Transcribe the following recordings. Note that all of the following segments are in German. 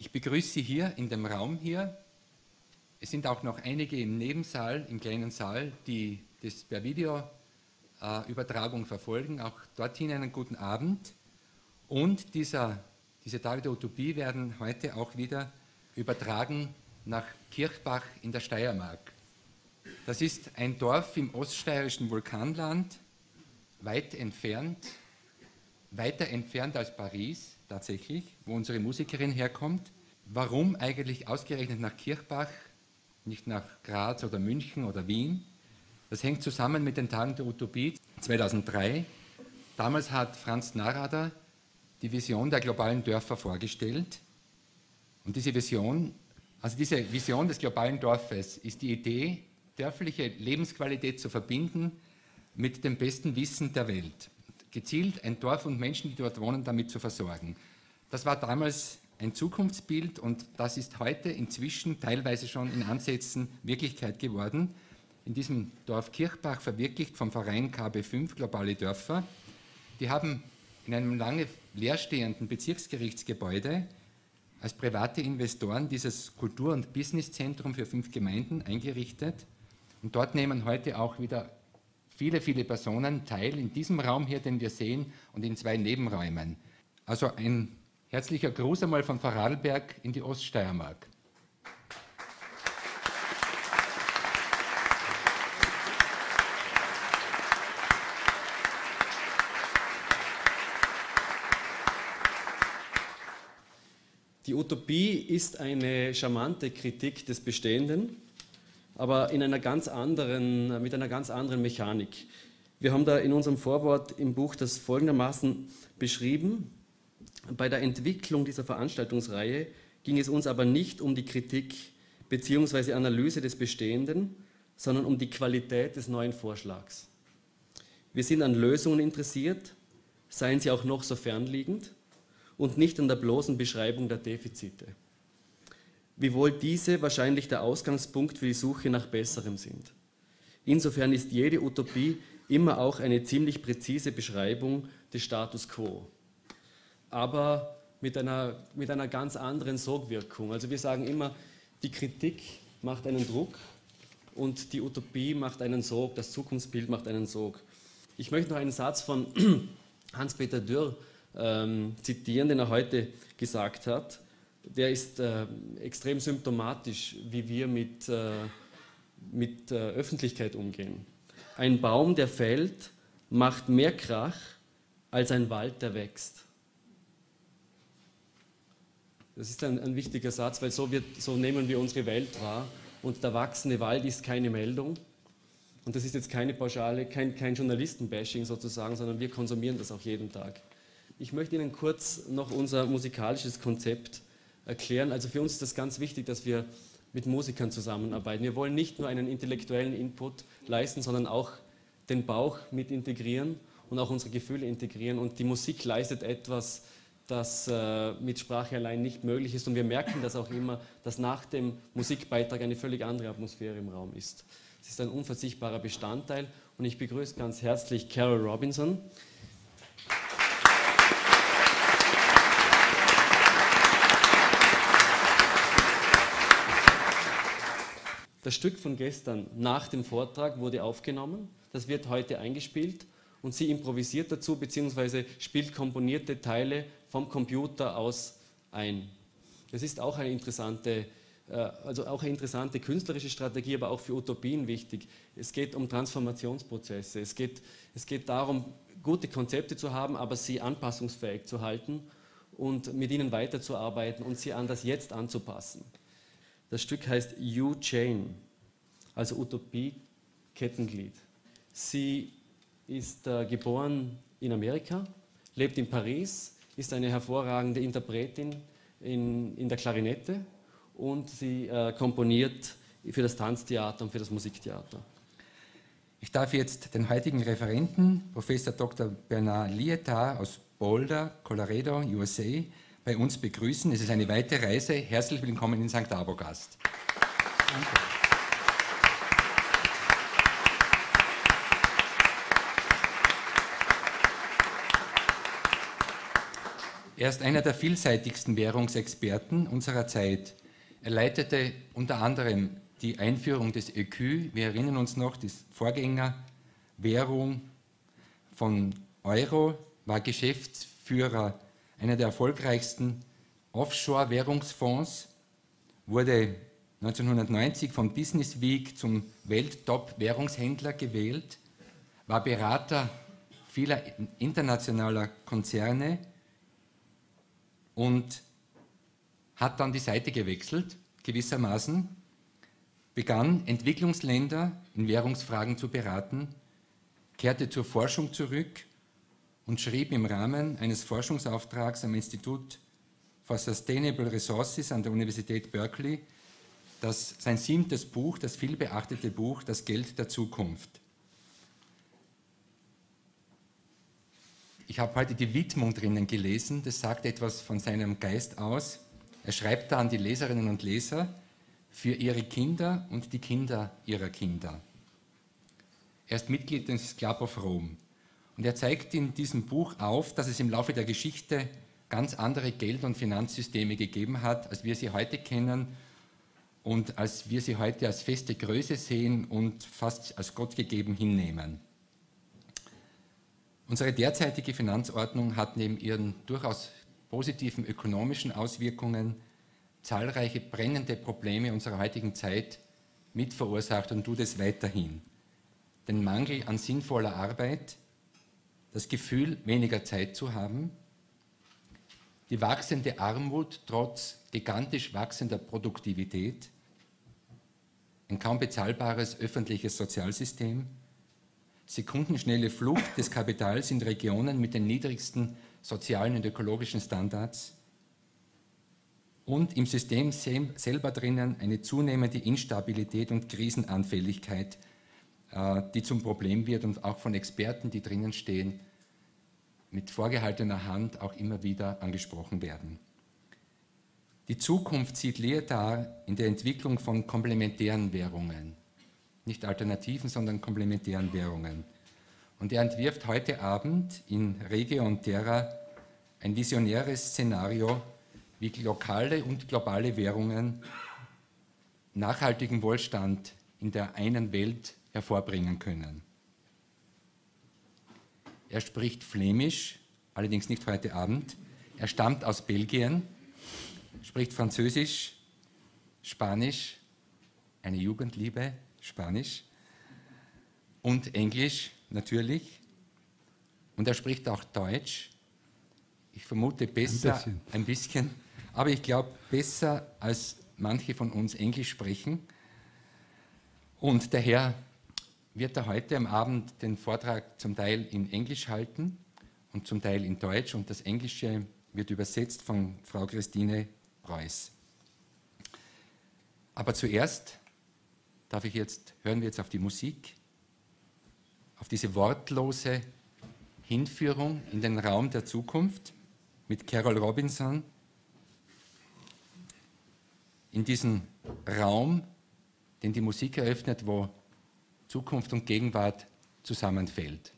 Ich begrüße Sie hier in dem Raum hier. Es sind auch noch einige im Nebensaal, im kleinen Saal, die das per Videoübertragung verfolgen. Auch dorthin einen guten Abend. Und diese Tage der Utopie werden heute auch wieder übertragen nach Kirchbach in der Steiermark. Das ist ein Dorf im oststeirischen Vulkanland, weiter entfernt als Paris tatsächlich, wo unsere Musikerin herkommt. Warum eigentlich ausgerechnet nach Kirchbach, nicht nach Graz oder München oder Wien? Das hängt zusammen mit den Tagen der Utopie 2003. Damals hat Franz Narrader die Vision der globalen Dörfer vorgestellt. Und diese Vision des globalen Dorfes ist die Idee, dörfliche Lebensqualität zu verbinden mit dem besten Wissen der Welt. Gezielt ein Dorf und Menschen, die dort wohnen, damit zu versorgen. Das war damals ein Zukunftsbild und das ist heute inzwischen teilweise schon in Ansätzen Wirklichkeit geworden. In diesem Dorf Kirchbach verwirklicht vom Verein KB5 Globale Dörfer. Die haben in einem lange leerstehenden Bezirksgerichtsgebäude als private Investoren dieses Kultur- und Businesszentrum für 5 Gemeinden eingerichtet. Und dort nehmen heute auch wieder viele, viele Personen teil in diesem Raum hier, den wir sehen, und in 2 Nebenräumen. Also ein herzlicher Gruß einmal von Vorarlberg in die Oststeiermark. Die Utopie ist eine charmante Kritik des Bestehenden, aber mit einer ganz anderen Mechanik. Wir haben da in unserem Vorwort im Buch das folgendermaßen beschrieben: Bei der Entwicklung dieser Veranstaltungsreihe ging es uns aber nicht um die Kritik bzw. Analyse des Bestehenden, sondern um die Qualität des neuen Vorschlags. Wir sind an Lösungen interessiert, seien sie auch noch so fernliegend, und nicht an der bloßen Beschreibung der Defizite. Wiewohl diese wahrscheinlich der Ausgangspunkt für die Suche nach Besserem sind. Insofern ist jede Utopie immer auch eine ziemlich präzise Beschreibung des Status quo, aber mit einer ganz anderen Sogwirkung. Also wir sagen immer, die Kritik macht einen Druck und die Utopie macht einen Sog, das Zukunftsbild macht einen Sog. Ich möchte noch einen Satz von Hans-Peter Dürr zitieren, den er heute gesagt hat. Der ist extrem symptomatisch, wie wir mit Öffentlichkeit umgehen. Ein Baum, der fällt, macht mehr Krach als ein Wald, der wächst. Das ist ein wichtiger Satz, weil so nehmen wir unsere Welt wahr. Und der wachsende Wald ist keine Meldung. Und das ist jetzt keine Pauschale, kein Journalisten-Bashing sozusagen, sondern wir konsumieren das auch jeden Tag. Ich möchte Ihnen kurz noch unser musikalisches Konzept erklären. Also für uns ist das ganz wichtig, dass wir mit Musikern zusammenarbeiten. Wir wollen nicht nur einen intellektuellen Input leisten, sondern auch den Bauch mit integrieren und auch unsere Gefühle integrieren. Und die Musik leistet etwas, das mit Sprache allein nicht möglich ist. Und wir merken das auch immer, dass nach dem Musikbeitrag eine völlig andere Atmosphäre im Raum ist. Es ist ein unverzichtbarer Bestandteil. Und ich begrüße ganz herzlich Carol Robinson. Das Stück von gestern nach dem Vortrag wurde aufgenommen, das wird heute eingespielt und sie improvisiert dazu bzw. spielt komponierte Teile vom Computer aus ein. Das ist auch eine interessante künstlerische Strategie, aber auch für Utopien wichtig. Es geht um Transformationsprozesse, es geht darum, gute Konzepte zu haben, aber sie anpassungsfähig zu halten und mit ihnen weiterzuarbeiten und sie an das Jetzt anzupassen. Das Stück heißt U-Chain, also Utopie, Kettenglied. Sie ist geboren in Amerika, lebt in Paris, ist eine hervorragende Interpretin in der Klarinette und sie komponiert für das Tanztheater und für das Musiktheater. Ich darf jetzt den heutigen Referenten, Professor Dr. Bernard Lietaer aus Boulder, Colorado, USA, bei uns begrüßen. Es ist eine weite Reise. Herzlich willkommen in St. Arbogast. Danke. Er ist einer der vielseitigsten Währungsexperten unserer Zeit. Er leitete unter anderem die Einführung des ÖKÜ, wir erinnern uns noch, die Vorgängerwährung von Euro, war Geschäftsführer einer der erfolgreichsten Offshore-Währungsfonds, wurde 1990 von Business Week zum Welt-Top-Währungshändler gewählt, war Berater vieler internationaler Konzerne und hat dann die Seite gewechselt, gewissermaßen, begann Entwicklungsländer in Währungsfragen zu beraten, kehrte zur Forschung zurück und schrieb im Rahmen eines Forschungsauftrags am Institut for Sustainable Resources an der Universität Berkeley sein 7. Buch, das vielbeachtete Buch Das Geld der Zukunft. Ich habe heute die Widmung drinnen gelesen, das sagt etwas von seinem Geist aus. Er schreibt da an die Leserinnen und Leser für ihre Kinder und die Kinder ihrer Kinder. Er ist Mitglied des Club of Rome und er zeigt in diesem Buch auf, dass es im Laufe der Geschichte ganz andere Geld- und Finanzsysteme gegeben hat, als wir sie heute kennen und als wir sie heute als feste Größe sehen und fast als Gott gegeben hinnehmen. Unsere derzeitige Finanzordnung hat neben ihren durchaus positiven ökonomischen Auswirkungen zahlreiche brennende Probleme unserer heutigen Zeit mit verursacht und tut es weiterhin. Den Mangel an sinnvoller Arbeit, das Gefühl, weniger Zeit zu haben, die wachsende Armut trotz gigantisch wachsender Produktivität, ein kaum bezahlbares öffentliches Sozialsystem, sekundenschnelle Flucht des Kapitals in Regionen mit den niedrigsten sozialen und ökologischen Standards und im System selber drinnen eine zunehmende Instabilität und Krisenanfälligkeit, die zum Problem wird und auch von Experten, die drinnen stehen, mit vorgehaltener Hand auch immer wieder angesprochen werden. Die Zukunft sieht Lear dar in der Entwicklung von komplementären Währungen. Nicht alternativen, sondern komplementären Währungen. Und er entwirft heute Abend in Regio und Terra ein visionäres Szenario, wie lokale und globale Währungen nachhaltigen Wohlstand in der einen Welt hervorbringen können. Er spricht Flämisch, allerdings nicht heute Abend. Er stammt aus Belgien, spricht Französisch, Spanisch, eine Jugendliebe, Spanisch und Englisch natürlich. Und er spricht auch Deutsch. Ich vermute besser, ein bisschen, aber ich glaube besser, als manche von uns Englisch sprechen. Und daher wird er heute am Abend den Vortrag zum Teil in Englisch halten und zum Teil in Deutsch. Und das Englische wird übersetzt von Frau Christine Preuß. Aber zuerst hören wir jetzt auf die Musik, auf diese wortlose Hinführung in den Raum der Zukunft mit Carol Robinson, in diesen Raum, den die Musik eröffnet, wo Zukunft und Gegenwart zusammenfällt.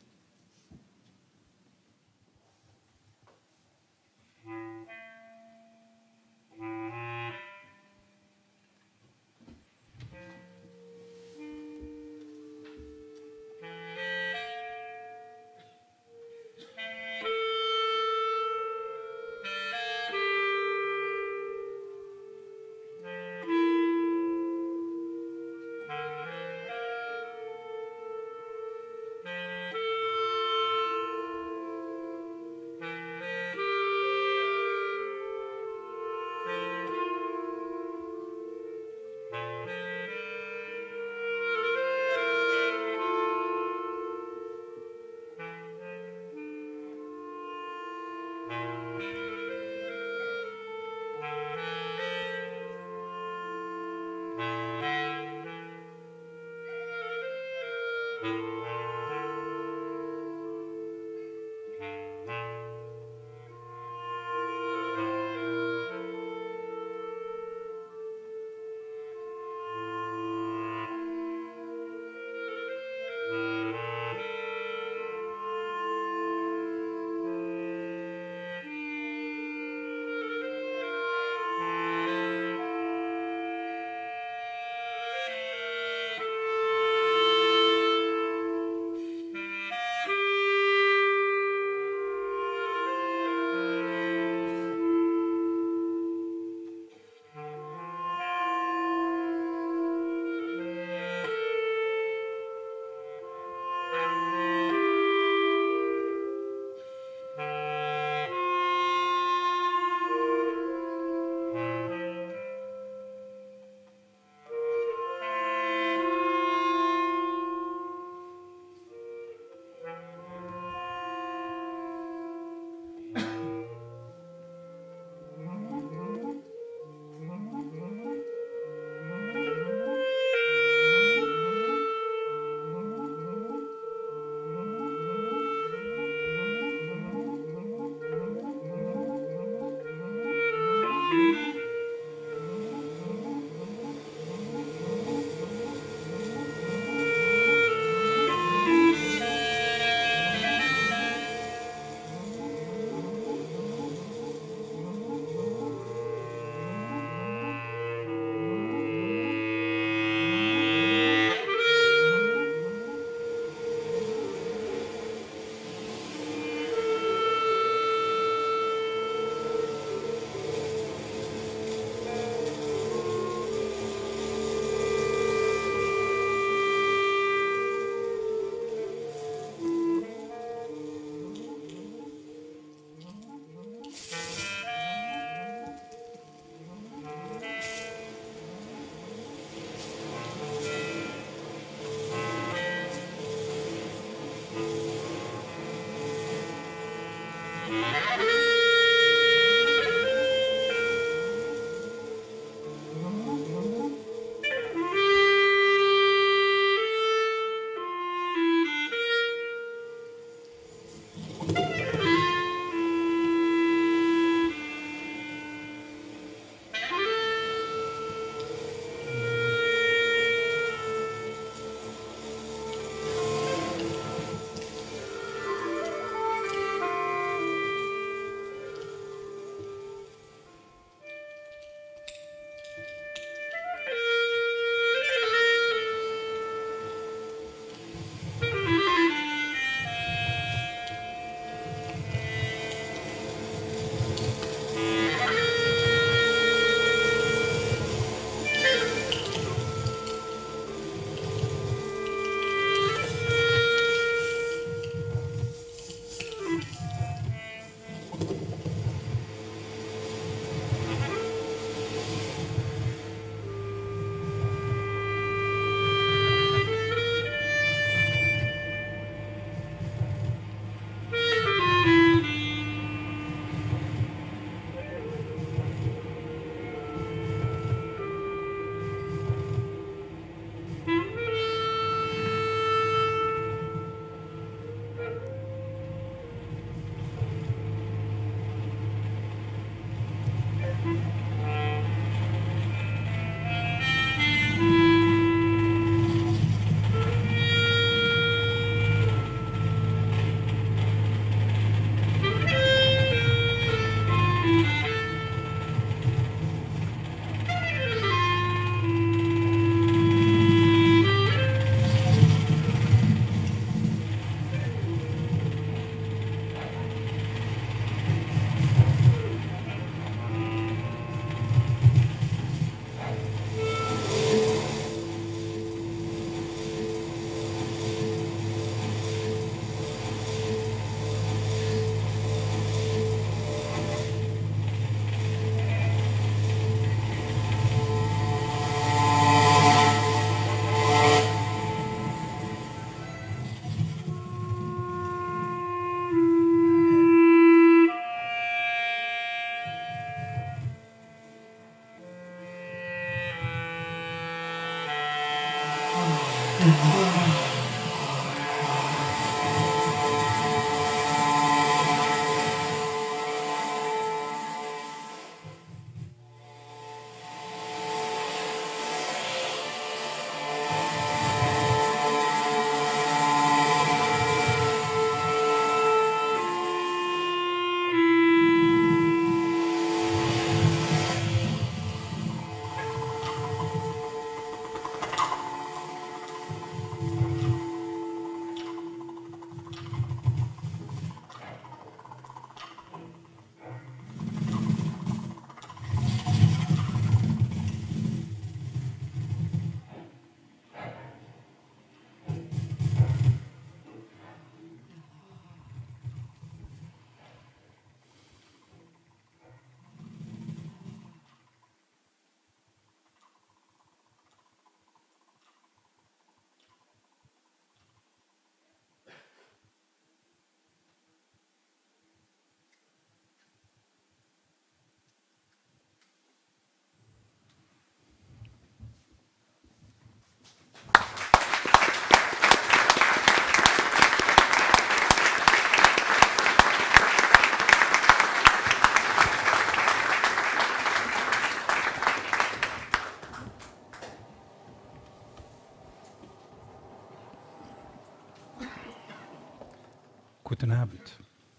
Guten Abend.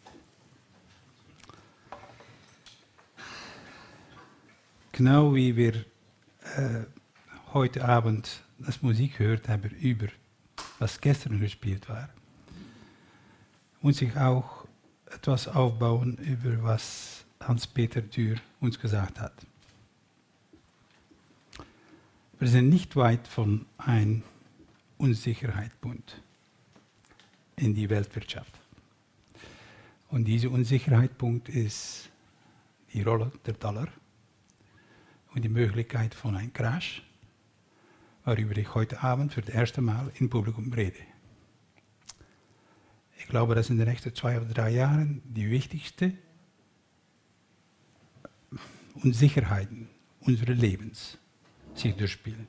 Genau wie wir heute Abend das Musik gehört haben über was gestern gespielt war, muss ich auch etwas aufbauen über was Hans-Peter Dürr uns gesagt hat. Wir sind nicht weit von einem Unsicherheitspunkt in die Weltwirtschaft. Und dieser Unsicherheitspunkt ist die Rolle der Dollar und die Möglichkeit von einem Crash, worüber ich heute Abend für das erste Mal im Publikum rede. Ich glaube, dass in den nächsten 2 oder 3 Jahren die wichtigsten Unsicherheiten unseres Lebens sich durchspielen.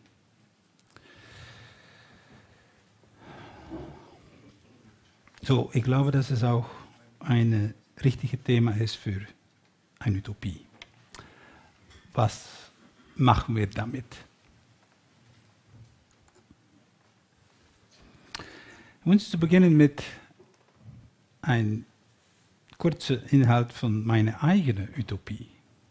So, ich glaube, dass es auch ein richtiges Thema ist für eine Utopie. Was machen wir damit? Uns zu beginnen mit einem kurzen Inhalt von meiner eigenen Utopie.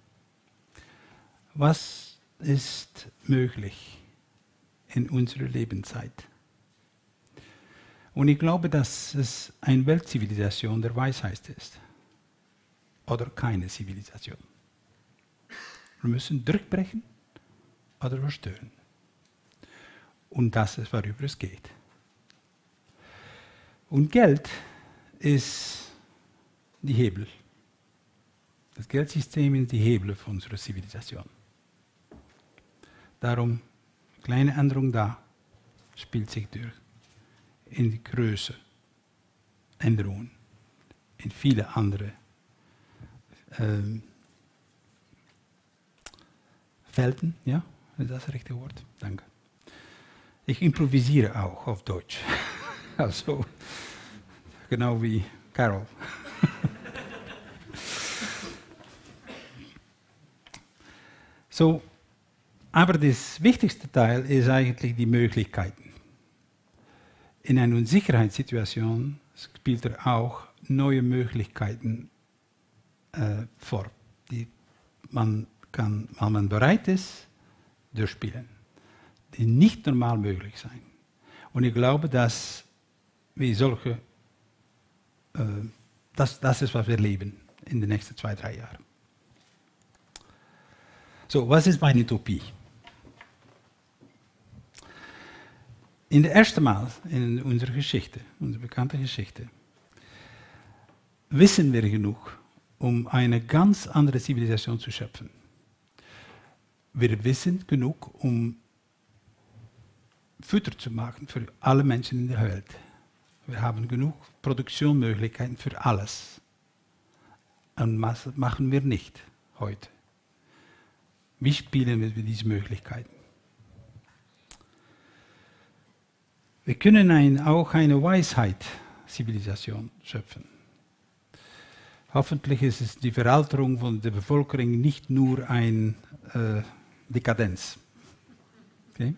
Was ist möglich in unserer Lebenszeit? Und ich glaube, dass es eine Weltzivilisation der Weisheit ist. Oder keine Zivilisation. Wir müssen durchbrechen oder zerstören. Und das ist, worüber es geht. Und Geld ist die Hebel. Das Geldsystem ist die Hebel von unserer Zivilisation. Darum, kleine Änderung da, spielt sich durch. In die Größe, Änderungen, in viele andere Felden, ja, ist das das richtige Wort? Danke. Ich improvisiere auch auf Deutsch, also genau wie Carol. So, aber das wichtigste Teil ist eigentlich die Möglichkeiten. In einer Unsicherheitssituation spielt auch neue Möglichkeiten vor, die man kann, weil man bereit ist, durchspielen, die nicht normal möglich sind. Und ich glaube, dass wir solche, das ist, was wir leben in den nächsten 2, 3 Jahren. So, was ist meine Utopie? In der ersten Mal in unserer Geschichte, unserer bekannten Geschichte, wissen wir genug, um eine ganz andere Zivilisation zu schöpfen. Wir wissen genug, um Futter zu machen für alle Menschen in der Welt. Wir haben genug Produktionsmöglichkeiten für alles. Und was machen wir nicht heute? Wie spielen wir mit diesen Möglichkeiten? Wir können auch eine Weisheit-Zivilisation schöpfen. Hoffentlich ist es die Veralterung von der Bevölkerung nicht nur eine Dekadenz. Okay?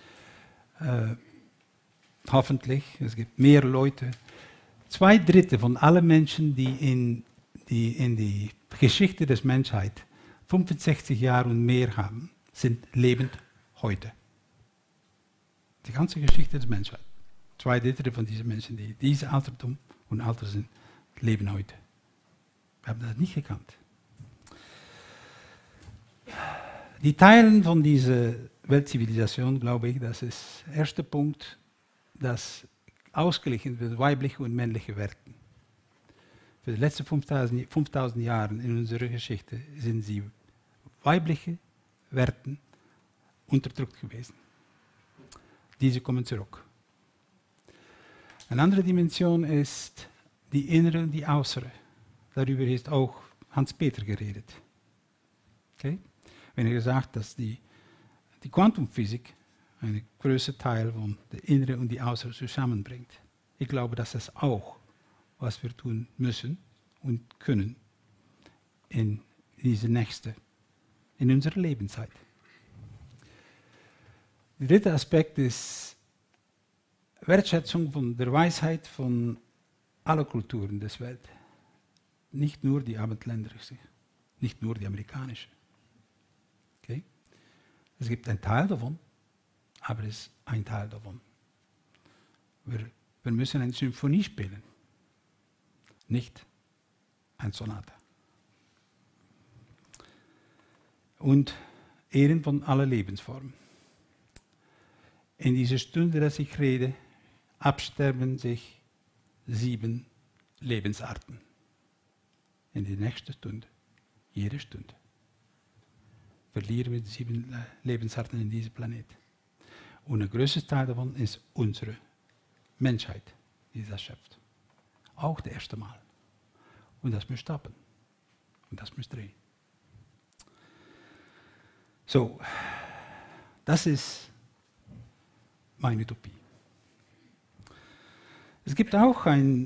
Hoffentlich, es gibt mehr Leute. 2/3 von allen Menschen, die in die Geschichte der Menschheit 65 Jahre und mehr haben, sind lebend heute. Die ganze Geschichte der Menschheit. 2/3 von diesen Menschen, die dieses Altertum und Alter sind, leben heute. Wir haben das nicht gekannt. Die Teilen von dieser Weltzivilisation, glaube ich, das ist der erste Punkt, das ausgeglichen wird, weibliche und männliche Werten. Für die letzten 5000 Jahre in unserer Geschichte sind sie weibliche Werten unterdrückt gewesen. Diese kommen zurück. Eine andere Dimension ist die innere und die äußere. Darüber ist auch Hans-Peter geredet. Okay? Wenn er gesagt hat, dass die Quantumphysik einen größeren Teil von der innere und die äußere zusammenbringt. Ich glaube, dass das auch, was wir tun müssen und können in unserer Lebenszeit. Der dritte Aspekt ist Wertschätzung von der Weisheit von aller Kulturen der Welt. Nicht nur die abendländerische, nicht nur die amerikanische. Okay? Es gibt einen Teil davon, aber es ist ein Teil davon. Wir müssen eine Symphonie spielen, nicht eine Sonate. Und Ehren von aller Lebensformen. In dieser Stunde, dass ich rede, absterben sich 7 Lebensarten. In der nächsten Stunde, jede Stunde, verlieren wir 7 Lebensarten in diesem Planet. Und der größte Teil davon ist unsere Menschheit, die das schöpft. Auch das erste Mal. Und das muss stoppen. Und das muss drehen. So, das ist meine Utopie. Es gibt auch eine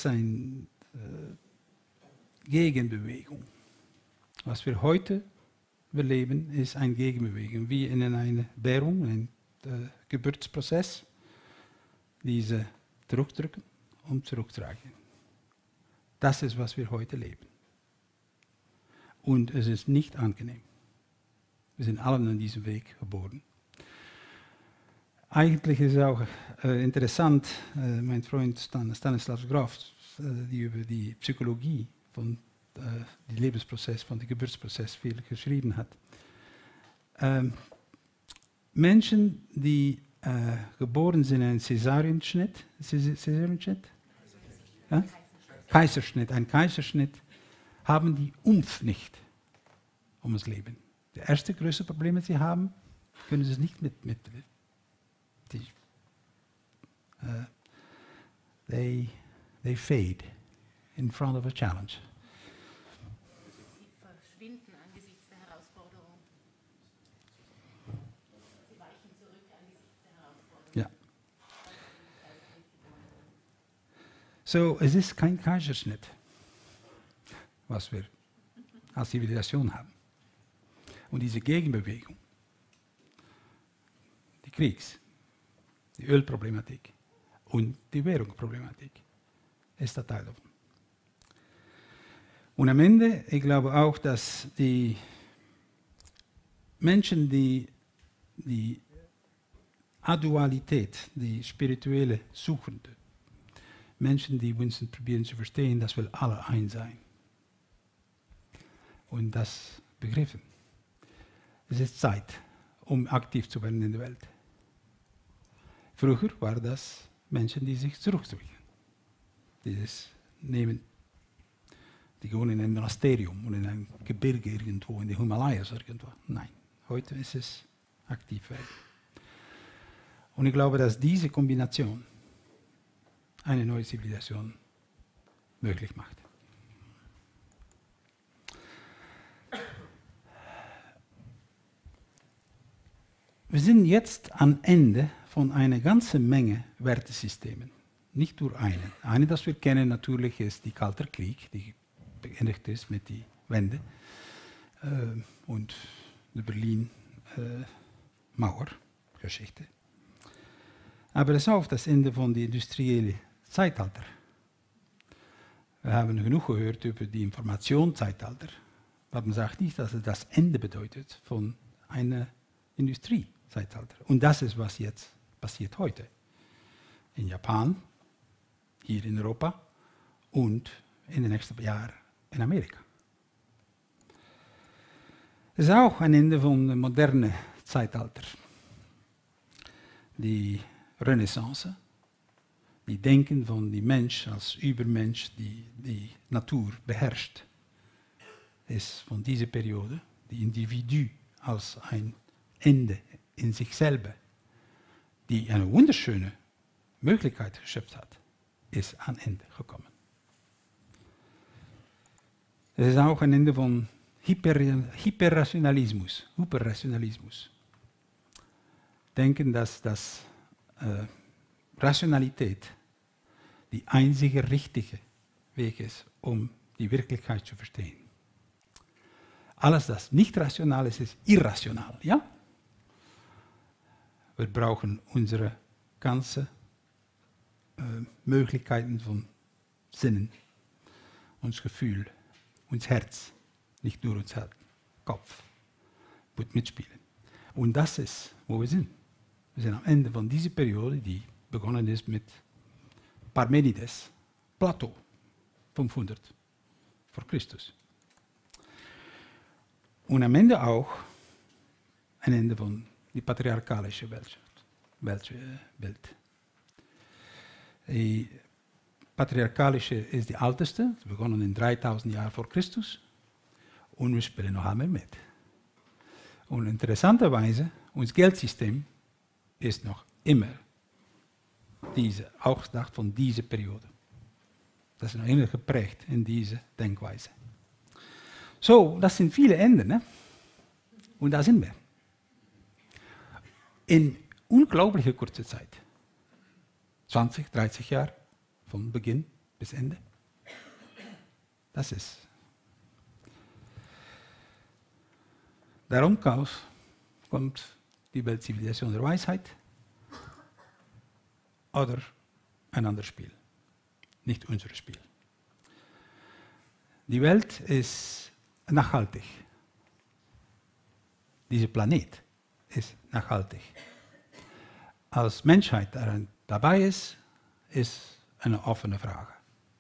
Gegenbewegung. Was wir heute erleben, ist eine Gegenbewegung, wie in einer Bärung, ein Geburtsprozess, diese zurückdrücken und zurücktragen. Das ist, was wir heute leben. Und es ist nicht angenehm. Wir sind alle an diesem Weg geboren. Eigentlich ist es auch interessant, mein Freund Stanislav Grof, die über die Psychologie von dem Lebensprozess, von dem Geburtsprozess viel geschrieben hat. Menschen, die geboren sind in einem Cäsarienschnitt, ja? Ein Kaiserschnitt, haben die Umf nicht um das Leben. Das erste größte Problem, das sie haben, können sie es nicht mit they fade in front of a challenge. Sie verschwinden angesichts der Herausforderung. Sie weichen zurück angesichts der Herausforderung. Ja. So, es ist kein Kaiserschnitt, was wir als Zivilisation haben. Und diese Gegenbewegung, die Ölproblematik und die Währungsproblematik, ist der Teil davon. Und am Ende, ich glaube auch, dass die Menschen, die Adualität, die spirituelle Suchende, Menschen, die uns probieren zu verstehen, dass wir alle eins sein. Und das begriffen. Es ist Zeit, um aktiv zu werden in der Welt. Früher waren das Menschen, die sich zurückdrücken. Die gehen in ein Monasterium und in ein Gebirge irgendwo, in die Himalayas irgendwo. Nein, heute ist es aktiv werden. Und ich glaube, dass diese Kombination eine neue Zivilisation möglich macht. Wir sind jetzt am Ende von einer ganzen Menge Wertesystemen. Nicht nur eine. Eine, das wir kennen natürlich, ist die Kalte Krieg, die beendet ist mit der Wende und der Berlin-Mauer-Geschichte. Aber es ist auch das Ende von dem industriellen Zeitalter. Wir haben genug gehört über die Informationszeitalter, aber man sagt nicht, dass es das Ende bedeutet von einer Industriezeitalter. Und das ist, was jetzt passiert heute. In Japan, hier in Europa und in den nächsten Jahren in Amerika. Es ist auch ein Ende von dem modernen Zeitalter. Die Renaissance, die Denken von dem Mensch als Übermensch, die Natur beherrscht, ist von dieser Periode, die Individu als ein Ende in sich selber, die eine wunderschöne Möglichkeit geschöpft hat, ist an Ende gekommen. Es ist auch ein Ende von Hyperrationalismus. Denken, dass Rationalität die einzige richtige Weg ist, um die Wirklichkeit zu verstehen. Alles, das nicht rational ist, ist irrational. Ja? Wir brauchen unsere ganzen Möglichkeiten von Sinnen, unser Gefühl, unser Herz, nicht nur unser Kopf, wird mitspielen. Und das ist, wo wir sind. Wir sind am Ende von dieser Periode, die begonnen ist mit Parmenides, Plato, 500 vor Christus. Und am Ende auch ein Ende von der patriarchalischen Welt. Die patriarchalische ist die älteste, begonnen in 3000 Jahren vor Christus, und wir spielen noch einmal mit. Und interessanterweise, unser Geldsystem ist noch immer auch von dieser Periode. Das ist noch immer geprägt in dieser Denkweise. So, das sind viele Enden, ne? Und da sind wir. In unglaublich kurzer Zeit. 20, 30 Jahre, von Beginn bis Ende. Das ist. Darum kommt die Weltzivilisation der Weisheit oder ein anderes Spiel, nicht unser Spiel. Die Welt ist nachhaltig. Dieser Planet ist nachhaltig. Als Menschheit daran dabei ist eine offene Frage.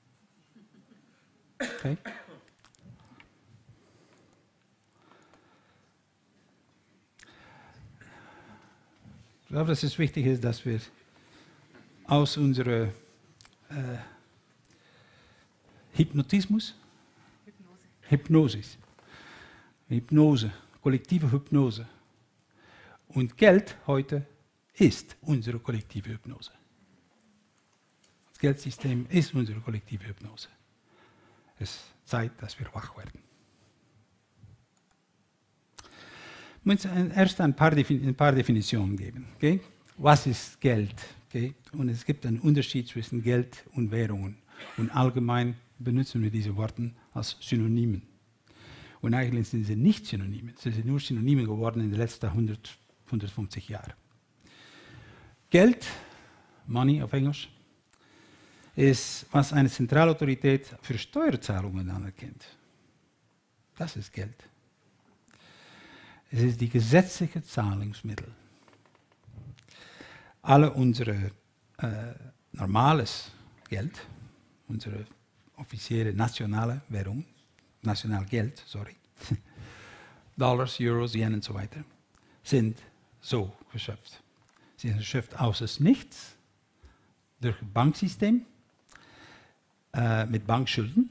Okay? Ich glaube, dass es wichtig ist, dass wir aus unserem Hypnose, kollektive Hypnose. Und Geld heute ist unsere kollektive Hypnose. Das Geldsystem ist unsere kollektive Hypnose. Es ist Zeit, dass wir wach werden. Ich muss erst ein paar Definitionen geben. Okay? Was ist Geld? Okay? Und es gibt einen Unterschied zwischen Geld und Währungen. Und allgemein benutzen wir diese Worte als Synonymen. Und eigentlich sind sie nicht Synonyme. Sie sind nur Synonyme geworden in den letzten 150 Jahren. Geld, Money auf Englisch, ist, was eine Zentralautorität für Steuerzahlungen anerkennt. Das ist Geld. Es ist die gesetzliche Zahlungsmittel. Alle unsere normales Geld, unsere offizielle nationale Währung, Nationalgeld, Dollars, Euros, Yen und so weiter, sind so geschöpft. Sie sind geschöpft aus dem Nichts, durch ein Banksystem, mit Bankschulden.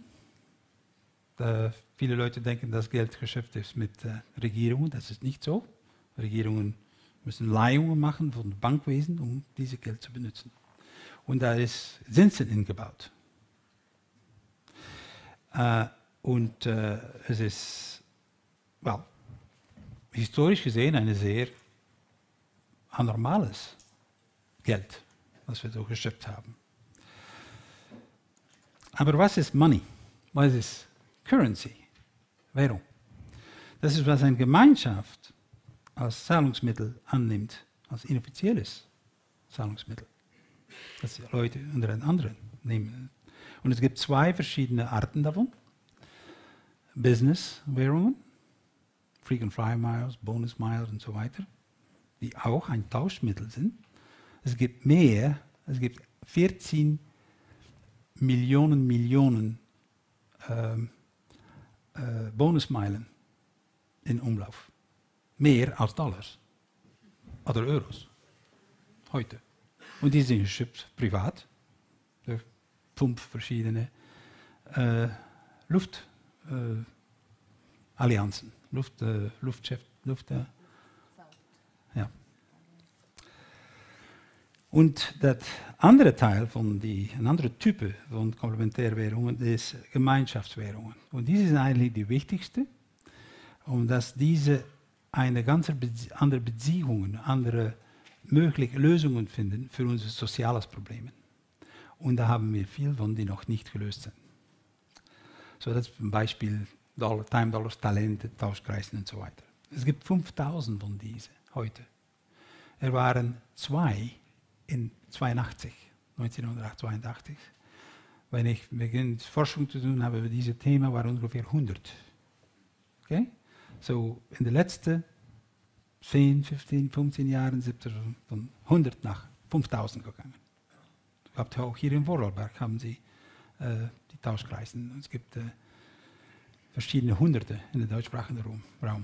Viele Leute denken, dass Geld geschöpft ist mit Regierungen. Das ist nicht so. Regierungen müssen Leihungen machen von dem Bankwesen, um dieses Geld zu benutzen. Und da ist Zinsen eingebaut. Es ist, historisch gesehen, ein sehr anormales Geld, was wir so geschöpft haben. Aber was ist Money? Was ist Currency? Währung. Das ist, was eine Gemeinschaft als Zahlungsmittel annimmt, als inoffizielles Zahlungsmittel. Das die Leute unter den anderen nehmen. Und es gibt zwei verschiedene Arten davon. Business-Währungen, Frequent Flyer Miles, Bonus Miles und so weiter, die auch ein Tauschmittel sind. Es gibt mehr, es gibt 14 Millionen Bonusmeilen in Umlauf. Mehr als Dollars oder Euros heute. Und die sind geschöpft privat durch 5 verschiedene Luftallianzen, ja. Und das andere Teil ein anderer Typ von Komplementärwährungen ist Gemeinschaftswährungen. Und diese sind eigentlich die wichtigste, und dass diese eine ganz andere Beziehungen, andere mögliche Lösungen finden für unser soziales Problem. Und da haben wir viel von, die noch nicht gelöst sind. So, das ist zum Beispiel Time Dollars, Talente, Tauschkreisen und so weiter. Es gibt 5000 von diesen heute. Er waren 2 in 1982. Wenn ich beginne Forschung zu tun habe über dieses Thema, waren ungefähr 100. Okay? So in den letzten 10, 15, 15 Jahren sind wir von 100 nach 5000 gegangen. Auch hier in Vorarlberg haben sie die Tauschkreisen. Es gibt verschiedene Hunderte in den deutschsprachigen Raum.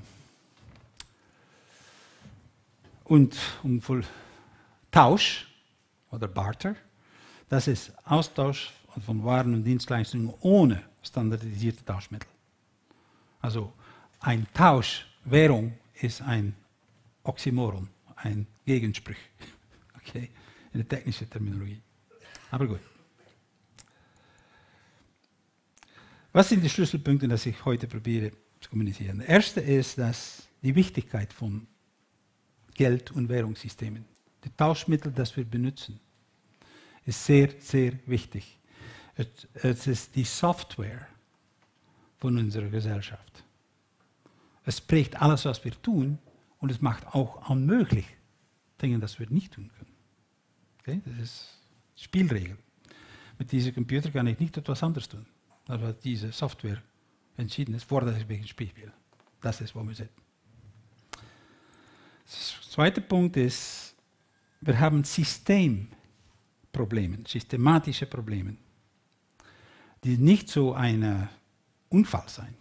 Und für Tausch oder Barter, das ist Austausch von Waren und Dienstleistungen ohne standardisierte Tauschmittel. Also ein Tauschwährung ist ein Oxymoron, ein Gegenspruch, okay, in der technischen Terminologie. Aber gut. Was sind die Schlüsselpunkte, die ich heute probiere zu kommunizieren? Der erste ist, dass die Wichtigkeit von Geld- und Währungssystemen, die Tauschmittel, das wir benutzen, ist sehr, sehr wichtig. Es ist die Software von unserer Gesellschaft. Es prägt alles, was wir tun, und es macht auch unmöglich Dinge, das wir nicht tun können. Okay? Das ist Spielregel. Mit diesem Computer kann ich nicht etwas anderes tun, als was diese Software entschieden ist, vor dass ich ein Spiel spiele. Das ist, wo wir sind. Der zweite Punkt ist, wir haben systematische Probleme, die nicht so ein Unfall sein.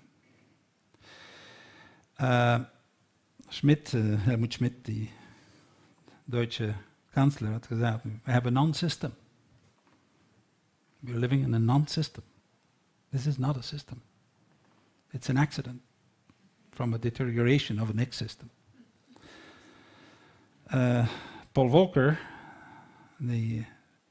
Helmut Schmidt, die deutsche Kanzler, hat gesagt, we have a non-system. We're living in a non-system. This is not a system. It's an accident from a deterioration of an ex-system. Paul Volcker, the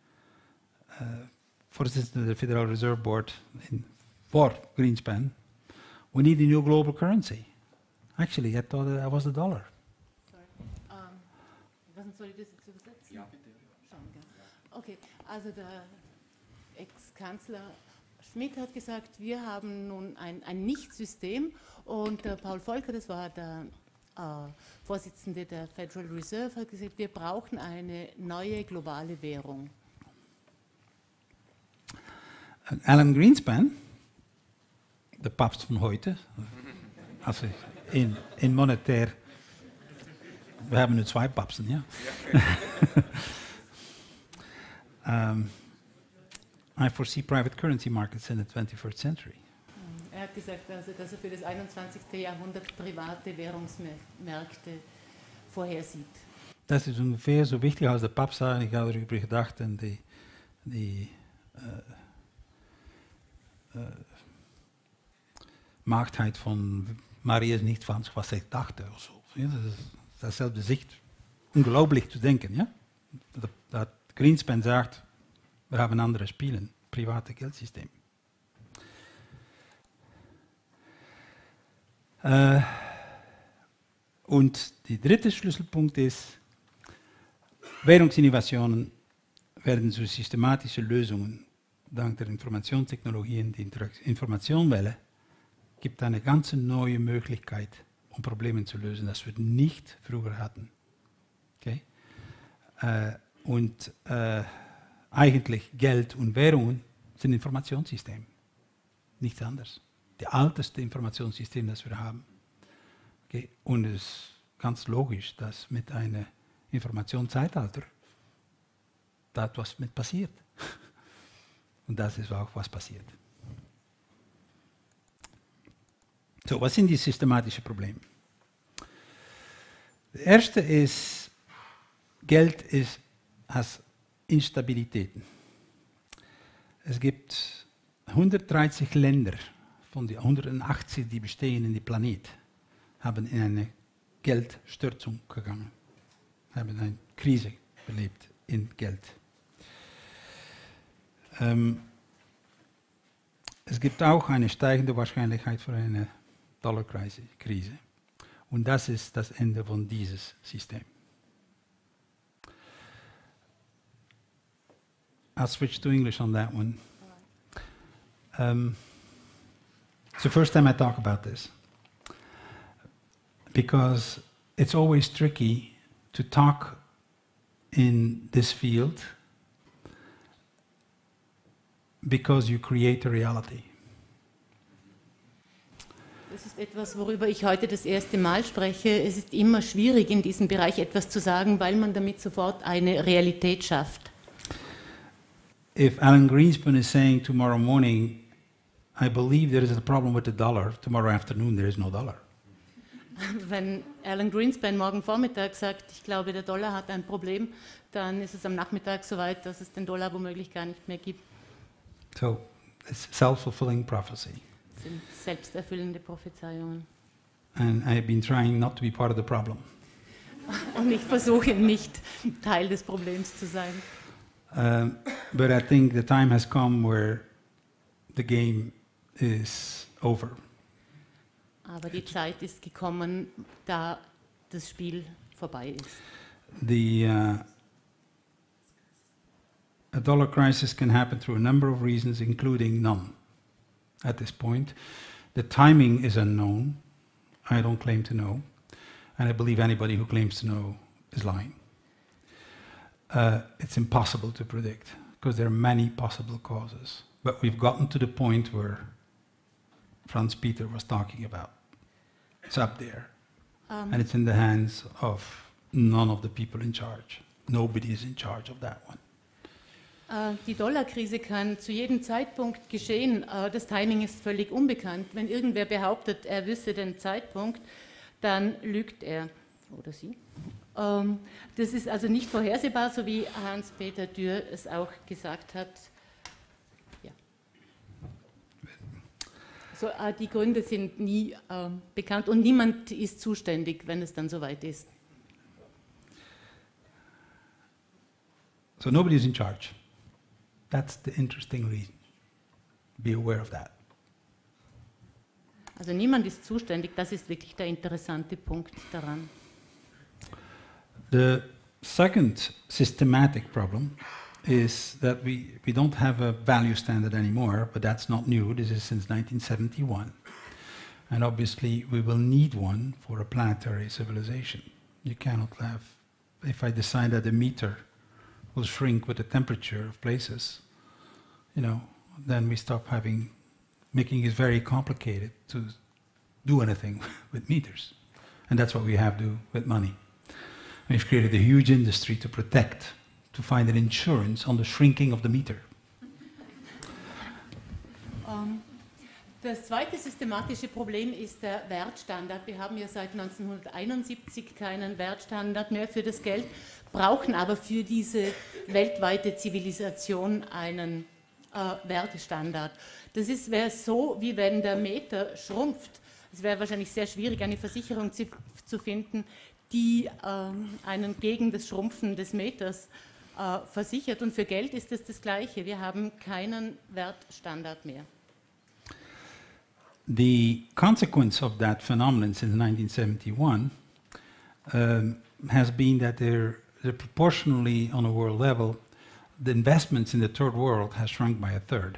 Vorsitzende der Federal Reserve Board for Greenspan, we need a new global currency. Actually, I thought that was the dollar. Sorry. Soll ich das jetzt übersetzen? Ja, bitte. Okay, also der Ex-Kanzler Schmidt hat gesagt, wir haben nun ein Nicht-System, und der Paul Volcker, das war der Vorsitzende der Federal Reserve, hat gesagt, wir brauchen eine neue globale Währung. Alan Greenspan, der Papst von heute, also in monetär, wir haben nur 2 Papsten, ja. I foresee private currency markets in the 21st century. Er hat gesagt, also, dass er für das 21. Jahrhundert private Währungsmärkte vorhersieht. Das ist ungefähr so wichtig als der Papst sagt. Ich habe darüber gedacht, und die Marktheit von Maria ist nicht falsch, was ich dachte. Oder so. Ja, das ist dasselbe Sicht. Unglaublich zu denken. Ja? Dat Greenspan sagt, wir haben andere Spiele, private Geldsystem. Und der dritte Schlüsselpunkt ist, Währungsinnovationen werden zu systematischen Lösungen dank der Informationstechnologien. Die Informationswelle gibt eine ganz neue Möglichkeit, um Probleme zu lösen, das wir nicht früher hatten. Okay? Eigentlich Geld und Währungen sind Informationssysteme, nichts anderes. Das älteste Informationssystem, das wir haben. Okay? Und es ist ganz logisch, dass mit einem Informationszeitalter da etwas mit passiert. Und das ist auch, was passiert. So, was sind die systematischen Probleme? Das erste ist, Geld hat Instabilitäten. Es gibt 130 Länder von den 180, die bestehen in dem Planet, haben in eine Geldstürzung gegangen, haben eine Krise erlebt in Geld. Es gibt auch eine steigende Wahrscheinlichkeit für eine Dollarkrise. Und das ist das Ende von diesem System. I'll switch to English on that one. It's the first time I talk about this. Because it's always tricky to talk in this field because you create a reality. Das ist etwas, worüber ich heute das erste Mal spreche. Es ist immer schwierig, in diesem Bereich etwas zu sagen, weil man damit sofort eine Realität schafft. If Alan Greenspan is saying tomorrow morning, I believe there is a problem with the dollar, tomorrow afternoon there is no dollar. Wenn Alan Greenspan morgen Vormittag sagt, ich glaube, der Dollar hat ein Problem, dann ist es am Nachmittag soweit, dass es den Dollar womöglich gar nicht mehr gibt. So, it's self-fulfilling prophecy. Das sind selbsterfüllende Prophezeiungen. And I've been trying not to be part of the problem. Und ich versuche nicht Teil des Problems zu sein. But I think the time has come where the game is over. Aber die Zeit ist gekommen, da das Spiel vorbei ist. A dollar crisis can happen through a number of reasons, including none at this point. The timing is unknown. I don't claim to know. And I believe anybody who claims to know is lying. It's impossible to predict because there are many possible causes. But we've gotten to the point where Franz Peter was talking about. It's up there. And it's in the hands of none of the people in charge. Nobody is in charge of that one. Die Dollarkrise kann zu jedem Zeitpunkt geschehen. Das Timing ist völlig unbekannt. Wenn irgendwer behauptet, er wüsste den Zeitpunkt, dann lügt er oder sie. Das ist also nicht vorhersehbar, so wie Hans-Peter Dürr es auch gesagt hat. Ja. So, die Gründe sind nie bekannt und niemand ist zuständig, wenn es dann soweit ist. So nobody is in charge. That's the interesting reason. Be aware of that. Also niemand ist zuständig, das ist wirklich der interessante Punkt daran. The second systematic problem is that we don't have a value standard anymore, but that's not new. This is since 1971. And obviously we will need one for a planetary civilization. You cannot have, if I decide that a meter will shrink with the temperature of places, you know, then we stop making it very complicated to do anything with meters. And that's what we have to do with money. We've created a huge industry to protect, to find an insurance on the shrinking of the meter. Das zweite systematische Problem ist der Wertstandard. Wir haben ja seit 1971 keinen Wertstandard mehr für das Geld, brauchen aber für diese weltweite Zivilisation einen Wertestandard. Das wäre so, wie wenn der Meter schrumpft. Es wäre wahrscheinlich sehr schwierig, eine Versicherung zu finden, die einen gegen das Schrumpfen des Meters versichert. Und für Geld ist es das Gleiche. Wir haben keinen Wertstandard mehr. The consequence of that phenomenon since 1971 has been that there proportionally on a world level, the investments in the third world has shrunk by a third.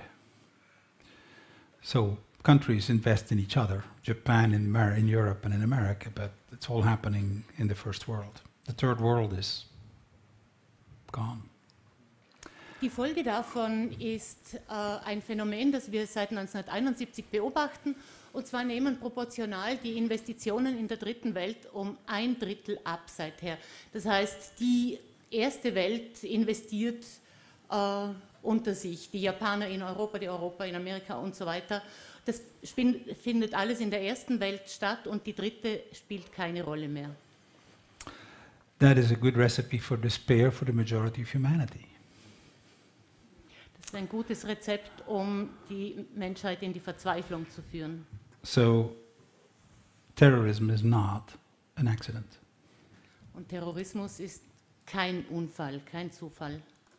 So countries invest in each other, Japan in Europe and in America, but it's all happening in the first world. The third world is gone. Die Folge davon ist ein Phänomen, das wir seit 1971 beobachten. Und zwar nehmen proportional die Investitionen in der dritten Welt um 1/3 ab seither. Das heißt, die erste Welt investiert unter sich, die Japaner in Europa, die Europäer in Amerika und so weiter. Das findet alles in der ersten Welt statt und die dritte spielt keine Rolle mehr. That is a good recipe for despair for the majority of humanity. Das ist ein gutes Rezept, um die Menschheit in die Verzweiflung zu führen. So, terrorism is not an accident. Und Terrorismus ist kein Unfall, kein Zufall.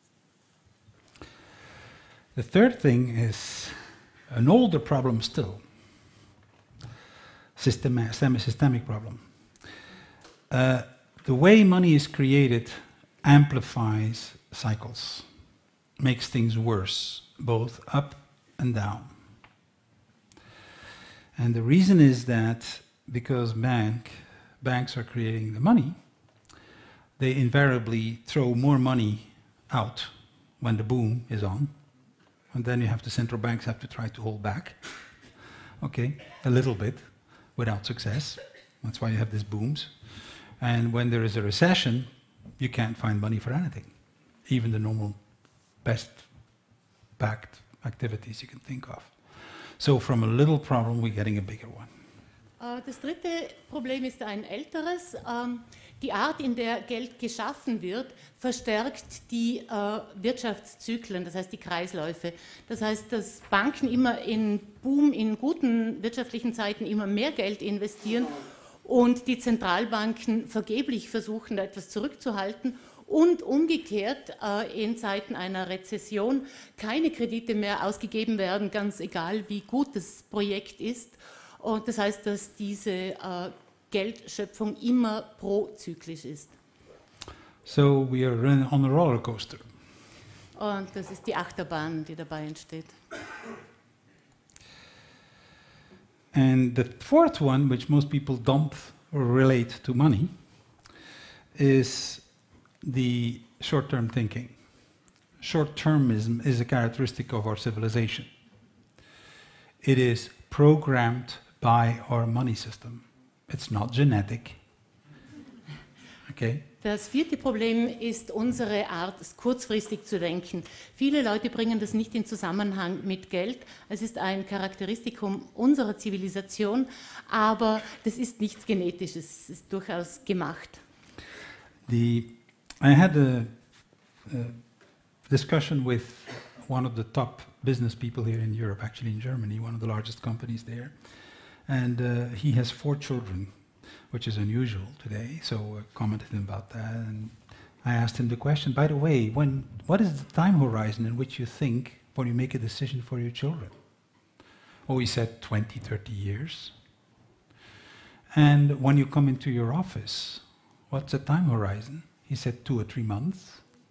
The third thing is an older problem still, systemic problem. The way money is created amplifies cycles, makes things worse, both up and down. And the reason is that because banks are creating the money, they invariably throw more money out when the boom is on. And then the central banks have to try to hold back, okay, a little bit, without success. That's why you have these booms. And when there is a recession, you can't find money for anything, even the normal best-backed activities you can think of. So from a little problem, we're getting a bigger one. Das dritte Problem ist ein älteres. Die Art, in der Geld geschaffen wird, verstärkt die Wirtschaftszyklen, das heißt die Kreisläufe. Das heißt, dass Banken immer in guten wirtschaftlichen Zeiten immer mehr Geld investieren und die Zentralbanken vergeblich versuchen, da etwas zurückzuhalten und umgekehrt in Zeiten einer Rezession keine Kredite mehr ausgegeben werden, ganz egal wie gut das Projekt ist. Und das heißt, dass diese Geldschöpfung immer prozyklisch ist. So we are running on a roller coaster. Und das ist die Achterbahn, die dabei entsteht. And the fourth one, which most people don't relate to money, is the short-term thinking. Short-termism is a characteristic of our civilization. It is programmed by our money system. It's not genetic. Okay? Das vierte Problem ist unsere Art, kurzfristig zu denken. Viele Leute bringen das nicht in Zusammenhang mit Geld. Es ist ein Charakteristikum unserer Zivilisation, aber das ist nichts Genetisches, es ist durchaus gemacht. I had a discussion with one of the top business people here in Europe, actually in Germany, one of the largest companies there. And he has 4 children, which is unusual today, so I commented about that. And I asked him the question, by the way, what is the time horizon in which you think when you make a decision for your children? Oh, he said 20, 30 years. And when you come into your office, what's the time horizon? He said 2 or 3 months.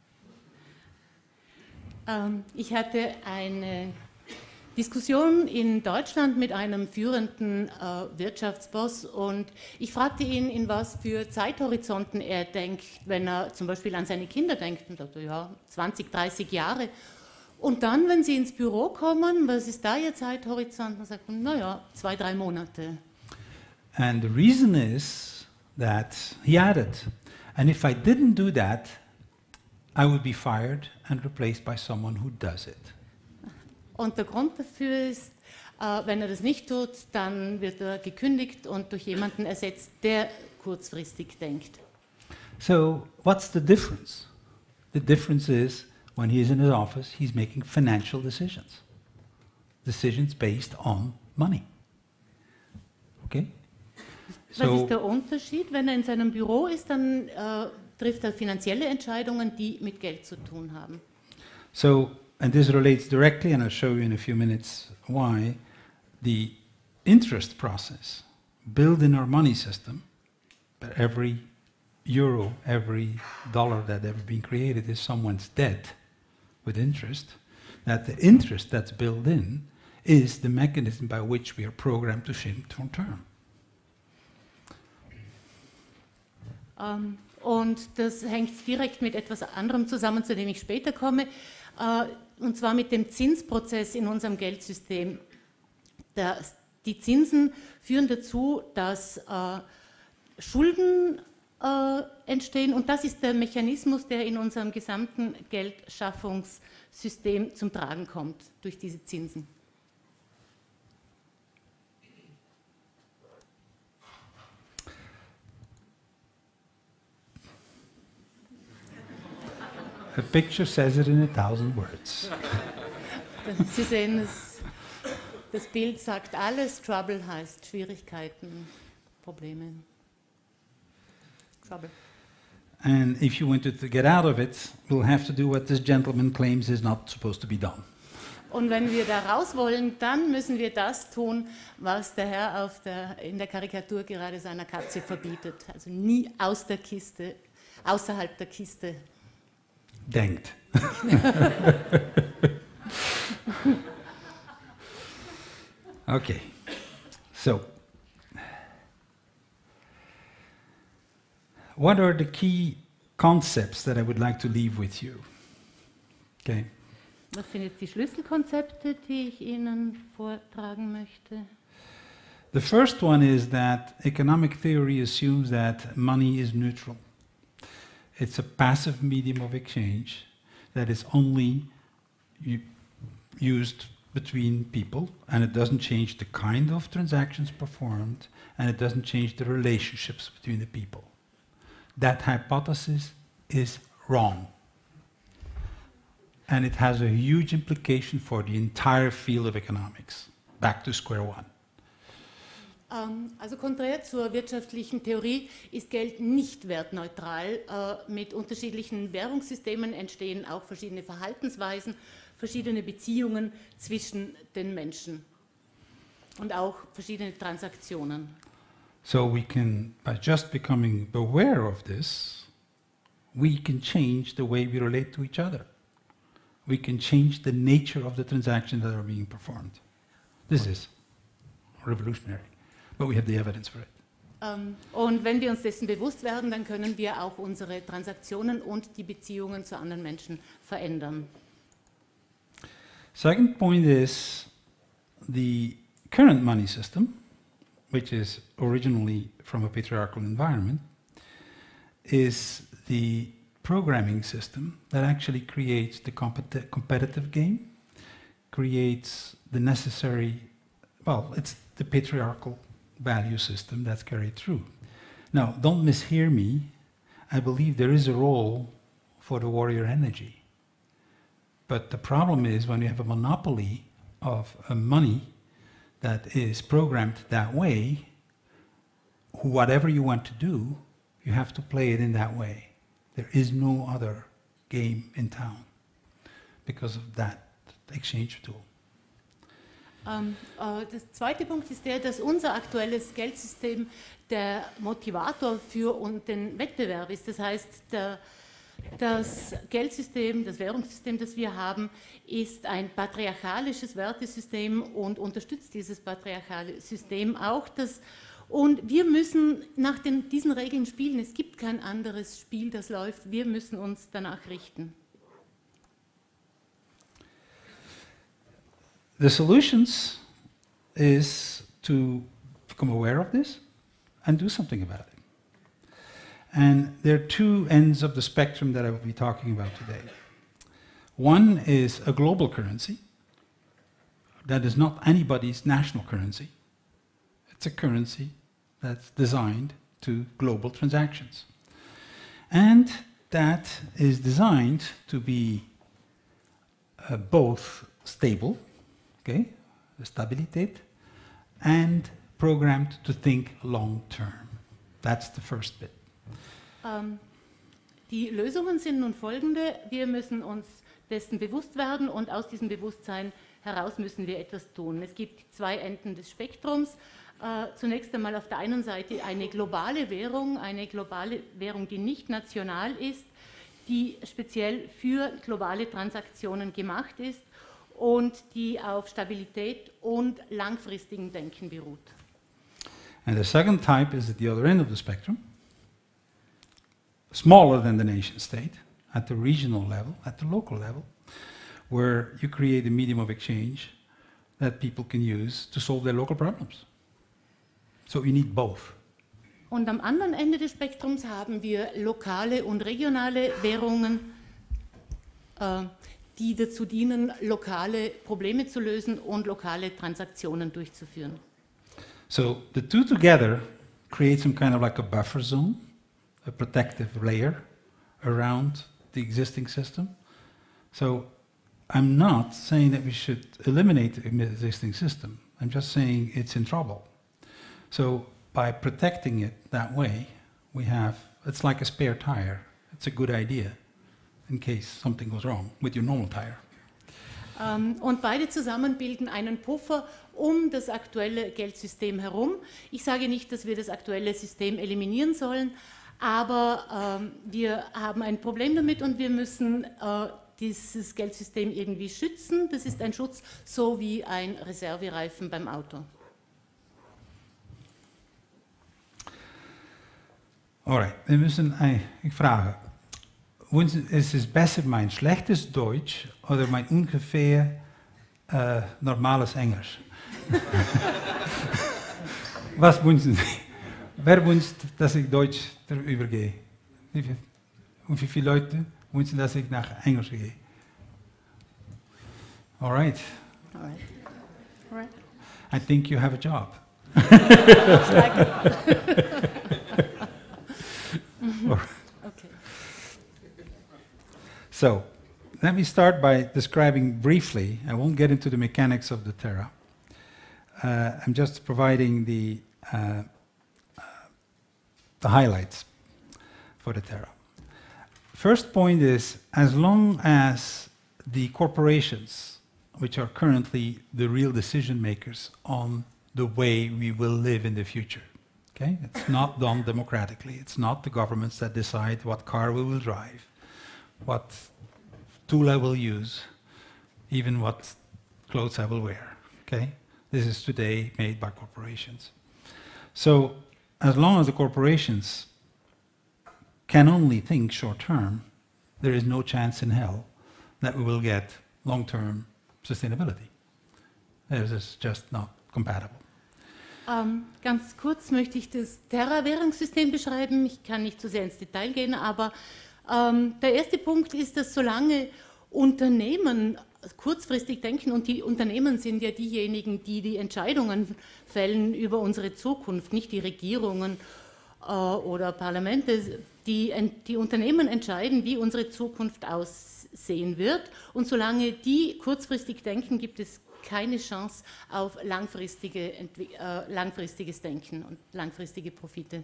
Ich hatte eine Diskussion in Deutschland mit einem führenden Wirtschaftsboss und ich fragte ihn, in was für Zeithorizonten er denkt, wenn er zum Beispiel an seine Kinder denkt. Und sagte, ja, 20, 30 Jahre. Und dann, wenn Sie ins Büro kommen, was ist da Ihr Zeithorizont? Dann sagt er, naja, 2, 3 Monate. And the reason is that, he added, and if I didn't do that, I would be fired and replaced by someone who does it. Und der Grund dafür ist, wenn er das nicht tut, dann wird er gekündigt und durch jemanden ersetzt, der kurzfristig denkt. So, what's the difference? The difference is, when he is in his office, he's making financial decisions. Decisions based on money. Okay? Was ist der Unterschied? Wenn er in seinem Büro ist, dann trifft er finanzielle Entscheidungen, die mit Geld zu tun haben. So, and this relates directly, and I'll show you in a few minutes why, the interest process built in our money system, but every euro, every dollar that ever been created is someone's debt with interest, that the interest that's built in is the mechanism by which we are programmed to shift from term. Und das hängt direkt mit etwas anderem zusammen, zu dem ich später komme, und zwar mit dem Zinsprozess in unserem Geldsystem. Die Zinsen führen dazu, dass Schulden entstehen, und das ist der Mechanismus, der in unserem gesamten Geldschaffungssystem zum Tragen kommt, durch diese Zinsen. A picture says it in 1,000 words. Sie sehen, das Bild sagt alles. Trouble heißt Schwierigkeiten, Probleme. Trouble. And if you wanted to get out of it, we'll have to do what this gentleman claims is not supposed to be done. Und wenn wir da raus wollen, dann müssen wir das tun, was der Herr in der Karikatur gerade seiner Katze verbietet. Also nie aus der Kiste, außerhalb der Kiste. Denkt. Okay, so what are the key concepts that I would like to leave with you? Okay. Was sind jetzt die Schlüsselkonzepte, die ich Ihnen vortragen möchte? The first one is that economic theory assumes that money is neutral. It's a passive medium of exchange that is only used between people, and it doesn't change the kind of transactions performed, and it doesn't change the relationships between the people. That hypothesis is wrong. And it has a huge implication for the entire field of economics. Back to square one. Also konträr zur wirtschaftlichen Theorie ist Geld nicht wertneutral. Mit unterschiedlichen Währungssystemen entstehen auch verschiedene Verhaltensweisen, verschiedene Beziehungen zwischen den Menschen und auch verschiedene Transaktionen. So we can, by just becoming aware of this, we can change the way we relate to each other. We can change the nature of the transactions that are being performed. This is revolutionary. But we have the evidence for it. Und wenn wir uns dessen bewusst werden, dann können wir auch unsere Transaktionen und die Beziehungen zu anderen Menschen verändern. Second point is the current money system, which is originally from a patriarchal environment, is the programming system that actually creates the competitive game, creates the necessary, well, it's the patriarchal value system that's carried through. Now, don't mishear me. I believe there is a role for the warrior energy. But the problem is when you have a monopoly of money that is programmed that way, whatever you want to do, you have to play it in that way. There is no other game in town because of that exchange tool. Der zweite Punkt ist der, dass unser aktuelles Geldsystem der Motivator für den Wettbewerb ist. Das heißt, das Geldsystem, das Währungssystem, das wir haben, ist ein patriarchalisches Wertesystem und unterstützt dieses patriarchale System auch. Und wir müssen nach diesen Regeln spielen. Es gibt kein anderes Spiel, das läuft. Wir müssen uns danach richten. The solutions is to become aware of this and do something about it. And there are two ends of the spectrum that I will be talking about today. One is a global currency that is not anybody's national currency. It's a currency that's designed to global transactions. And that is designed to be both stable, okay, Stabilität, and programmed to think long term. That's the first bit. Die Lösungen sind nun folgende. Wir müssen uns dessen bewusst werden und aus diesem Bewusstsein heraus müssen wir etwas tun. Es gibt zwei Enden des Spektrums. zunächst einmal auf der einen Seite eine globale Währung, die nicht national ist, die speziell für globale Transaktionen gemacht ist und die auf Stabilität und langfristigem Denken beruht. And the second type is at the other end of the spectrum, smaller than the nation state, at the regional level, at the local level, where you create a medium of exchange that people can use to solve their local problems. So you need both. Und am anderen Ende des Spektrums haben wir lokale und regionale Währungen, die dazu dienen, lokale Probleme zu lösen und lokale Transaktionen durchzuführen. So the two together create some kind of like a buffer zone, a protective layer around the existing system. So I'm not saying that we should eliminate the existing system. I'm just saying it's in trouble. So by protecting it that way, it's like a spare tire. It's a good idea in case something goes wrong with your normal tire. Und beide zusammen bilden einen Puffer um das aktuelle Geldsystem herum. Ich sage nicht, dass wir das aktuelle System eliminieren sollen, aber wir haben ein Problem damit und wir müssen dieses Geldsystem irgendwie schützen. Das ist ein Schutz, so wie ein Reservereifen beim Auto. Alright, wir müssen, ich frage, ist es besser mein schlechtes Deutsch oder mein ungefähr normales Englisch? Was wünschen Sie? Wer wünscht, dass ich Deutsch übergehe? Und wie viele Leute wünschen, dass ich nach Englisch gehe? Alright. Alright. I think you have a job. Okay. So, let me start by describing briefly. I won't get into the mechanics of the Terra. I'm just providing the highlights for the Terra. First point is, as long as the corporations, which are currently the real decision makers on the way we will live in the future, okay? It's not done democratically. It's not the governments that decide what car we will drive, what tool I will use, even what clothes I will wear, okay? This is today made by corporations. So as long as the corporations can only think short term, there is no chance in hell that we will get long-term sustainability. This is just not compatible. Ganz kurz möchte ich das Terra-Währungssystem beschreiben. Ich kann nicht zu sehr ins Detail gehen, aber der erste Punkt ist, dass solange Unternehmen kurzfristig denken, und die Unternehmen sind ja diejenigen, die die Entscheidungen fällen über unsere Zukunft, nicht die Regierungen oder Parlamente. Die Unternehmen entscheiden, wie unsere Zukunft aussehen wird, und solange die kurzfristig denken, gibt es keine Chance auf langfristiges Denken und langfristige Profite.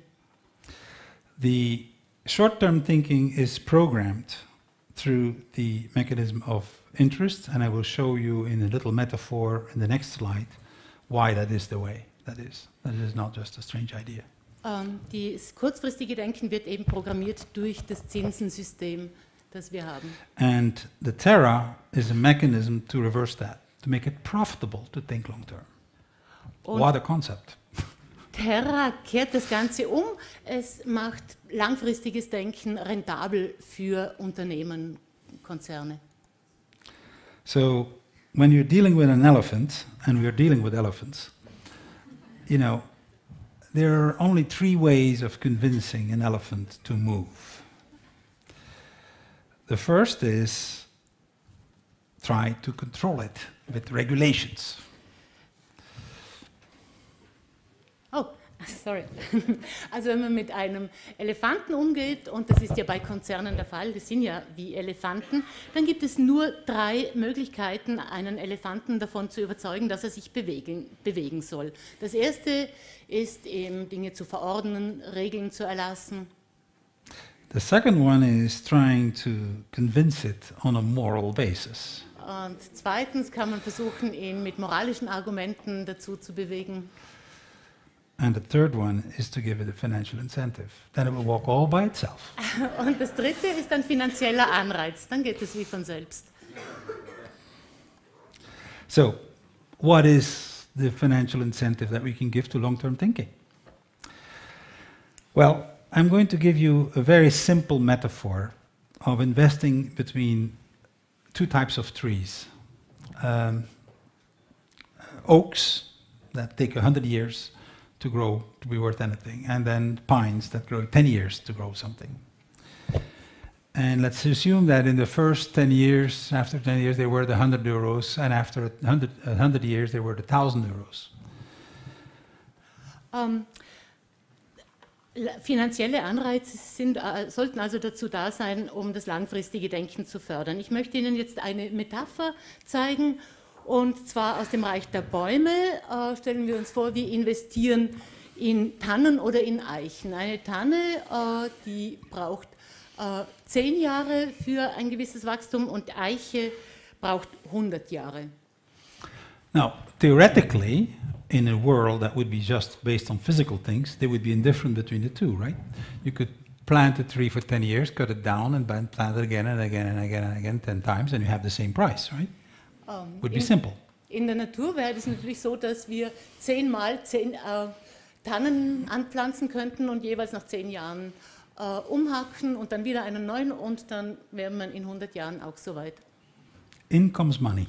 The short-term thinking is programmed through the mechanism of interest, and I will show you in a little metaphor in the next slide why that is the way that is. That is not just a strange idea. Das kurzfristige Denken wird eben programmiert durch das Zinsensystem, das wir haben. And the Terra is a mechanism to reverse that, to make it profitable to think long term. What a concept. Terra kehrt das Ganze um. Es macht langfristiges Denken rentabel für Unternehmen, Konzerne. So when you're dealing with an elephant, and we're dealing with elephants, you know, there are only 3 ways of convincing an elephant to move. The first is try to control it with regulations. Oh, sorry. Also wenn man mit einem Elefanten umgeht, und das ist ja bei Konzernen der Fall, das sind ja wie Elefanten, dann gibt es nur 3 Möglichkeiten, einen Elefanten davon zu überzeugen, dass er sich bewegen soll. Das erste ist eben Dinge zu verordnen, Regeln zu erlassen. The second one is trying to convince it on a moral basis. Und zweitens kann man versuchen, ihn mit moralischen Argumenten dazu zu bewegen. And the third one is to give it a financial incentive. Then it will walk all by itself. Und das dritte ist ein finanzieller Anreiz. Dann geht es wie von selbst. So, what is the financial incentive that we can give to long-term thinking? Well, I'm going to give you a very simple metaphor of investing between two types of trees. Oaks that take 100 years to grow to be worth anything, and then pines that grow 10 years to grow something. And let's assume that in the first 10 years, after 10 years, they were the 100 euros, and after 100 years, they were the 1,000 euros. Finanzielle Anreize sollten also dazu da sein, um das langfristige Denken zu fördern. Ich möchte Ihnen jetzt eine Metapher zeigen, und zwar aus dem Reich der Bäume. Stellen wir uns vor, wir investieren in Tannen oder in Eichen. Eine Tanne, die braucht 10 Jahre für ein gewisses Wachstum, und Eiche braucht 100 Jahre. Now, theoretically, in a world that would be just based on physical things, there would be indifferent between the two, right? You could plant a tree for 10 years, cut it down, and then plant it again and again and again and again 10 times, and you have the same price, right? Would be simple. In der Natur wäre es natürlich so, dass wir 10 Mal 10 Tannen anpflanzen könnten und jeweils nach 10 Jahren umhacken und dann wieder einen neuen, und dann wäre man in 100 Jahren auch so weit. In comes money.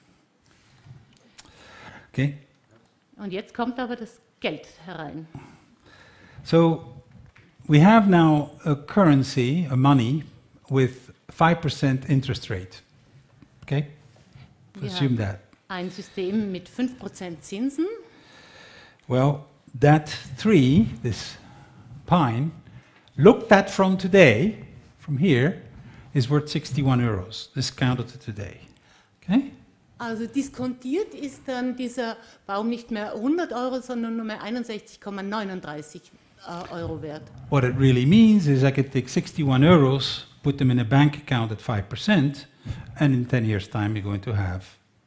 Okay? Und jetzt kommt aber das Geld herein. So we have now a currency, a money, with 5% interest rate. Okay? Wir Assume haben that. ein System mit 5% Zinsen. Well, that tree, this pine, looked at from today, from here, is worth 61 euros, discounted to today. Okay? Also diskontiert ist dann dieser Baum nicht mehr 100 Euro, sondern nur mehr 61,39 Euro wert. What it really means is I could take 61 euros, put them in a bank account at 5%, and in 10 years' time you're going to have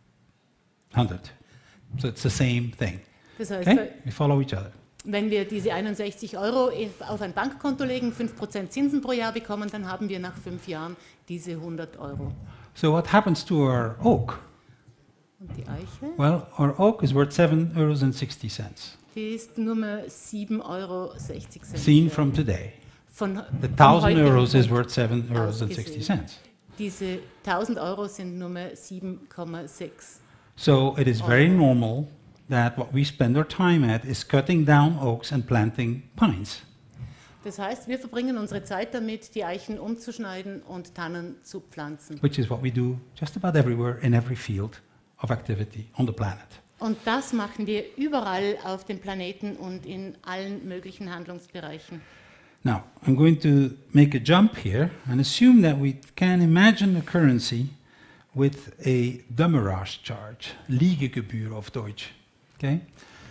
100. So it's the same thing. Das heißt, Okay? We follow each other. wenn wir diese 61 Euro auf ein Bankkonto legen, 5% Zinsen pro Jahr bekommen, dann haben wir nach 5 Jahren diese 100 Euro. So what happens to our oak? Und die Eiche, Well, our oak is worth 7.60 euros, die ist nur mehr 7,60 Euro. seen wert. from today. Von The von 1,000 heute euros is und worth 7.60 euros. ausgesehen. Diese 1.000 Euro sind nur mehr 7,6. So it is very normal that what we spend our time at is cutting down oaks and planting pines. Das heißt, wir verbringen unsere Zeit damit, die Eichen umzuschneiden und Tannen zu pflanzen. Which is what we do just about everywhere in every field of activity on the planet. Und das machen wir überall auf dem Planeten und in allen möglichen Handlungsbereichen. Now, I'm going to make a jump here and assume that we can imagine a currency with a Demurrage charge, Liegegebühr auf Deutsch, okay?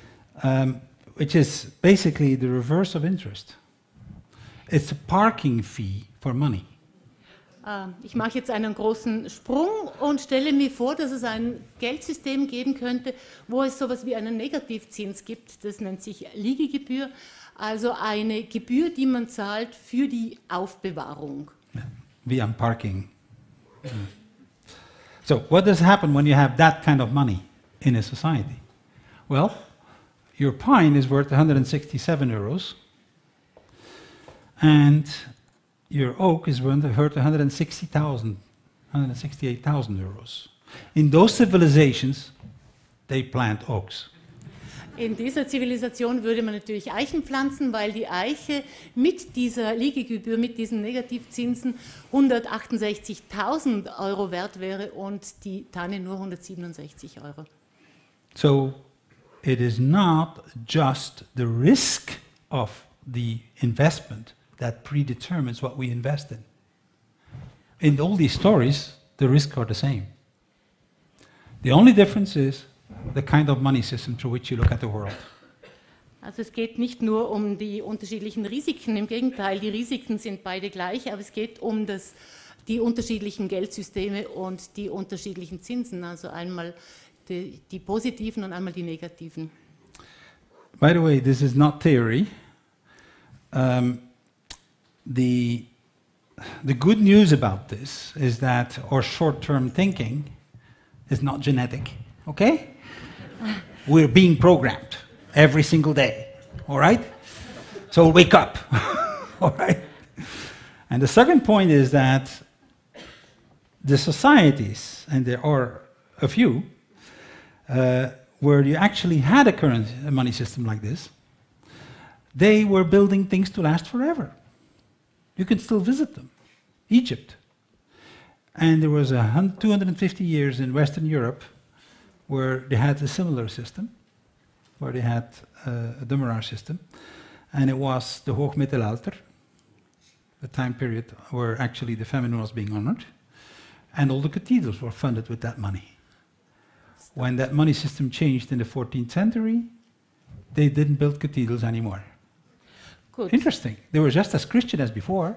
Which is basically the reverse of interest. It's a parking fee for money. Ich mache jetzt einen großen Sprung und stelle mir vor, dass es ein Geldsystem geben könnte, wo es sowas wie einen Negativzins gibt. Das nennt sich Liegegebühr, also eine Gebühr, die man zahlt für die Aufbewahrung. Wie am Parking. So, what does happen when you have that kind of money in a society? Well, your pine is worth 167 euros, and your oak is worth 168,000 euros. In those civilizations, they plant oaks. In dieser Zivilisation würde man natürlich Eichen pflanzen, weil die Eiche mit dieser Liegegebühr, mit diesen Negativzinsen 168.000 Euro wert wäre und die Tanne nur 167 Euro. So it is not just the risk of the investment that predetermines what we invest in. In all these stories, the risks are the same. The only difference is the kind of money system through which you look at the world. Also es geht nicht nur um die unterschiedlichen Risiken, im Gegenteil, die Risiken sind beide gleich, aber es geht um die unterschiedlichen Geldsysteme und die unterschiedlichen Zinsen, also einmal die positiven und einmal die negativen. by the way, this is not theory. The good news about this is that our short-term thinking is not genetic, okay? We're being programmed every single day, all right? So wake up, all right? And the second point is that the societies, and there are a few, where you actually had a money system like this, they were building things to last forever. You can still visit them. Egypt. And there was 250 years in Western Europe where they had a similar system, where they had a Demerara system, and it was the Hoogmittelalter, the time period where actually the feminine was being honored, and all the cathedrals were funded with that money. When that money system changed in the 14th century, they didn't build cathedrals anymore. Gut. Interesting. They were just as Christian as before.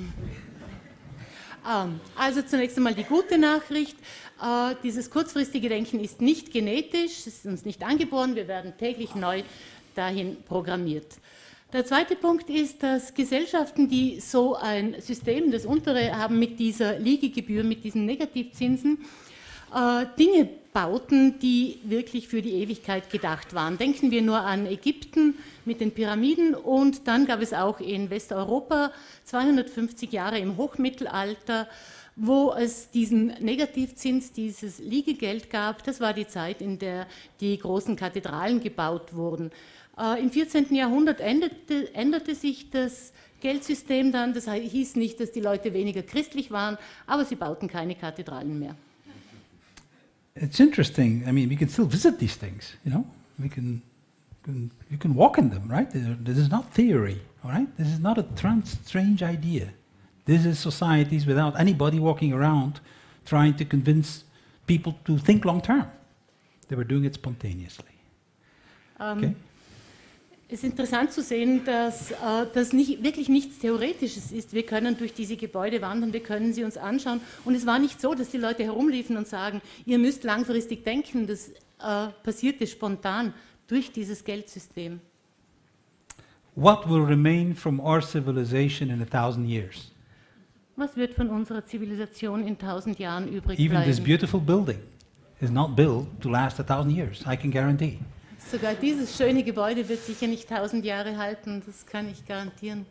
Also zunächst einmal die gute Nachricht. Dieses kurzfristige Denken ist nicht genetisch, es ist uns nicht angeboren, wir werden täglich neu dahin programmiert. Der zweite Punkt ist, dass Gesellschaften, die so ein System, das untere haben mit dieser Liegegebühr, mit diesen Negativzinsen, Dinge bauten, die wirklich für die Ewigkeit gedacht waren. Denken wir nur an Ägypten mit den Pyramiden, und dann gab es auch in Westeuropa 250 Jahre im Hochmittelalter, wo es diesen Negativzins, dieses Liegegeld gab. Das war die Zeit, in der die großen Kathedralen gebaut wurden. Im 14. Jahrhundert änderte sich das Geldsystem dann. Das hieß nicht, dass die Leute weniger christlich waren, aber sie bauten keine Kathedralen mehr. It's interesting. I mean, we can still visit these things, you know. You can walk in them, right? This is not theory, all right? This is not a strange idea. This is societies without anybody walking around trying to convince people to think long term. They were doing it spontaneously. Okay? Es ist interessant zu sehen, dass das wirklich nichts Theoretisches ist. Wir können durch diese Gebäude wandern, wir können sie uns anschauen. Und es war nicht so, dass die Leute herumliefen und sagen, ihr müsst langfristig denken. Das passierte spontan durch dieses Geldsystem. What will remain from our civilization in 1,000 years? Was wird von unserer Zivilisation in 1000 Jahren übrig Even this bleiben? beautiful building is not built to last 1,000 years, I can guarantee. Sogar dieses schöne Gebäude wird sicher nicht 1000 Jahre halten, das kann ich garantieren.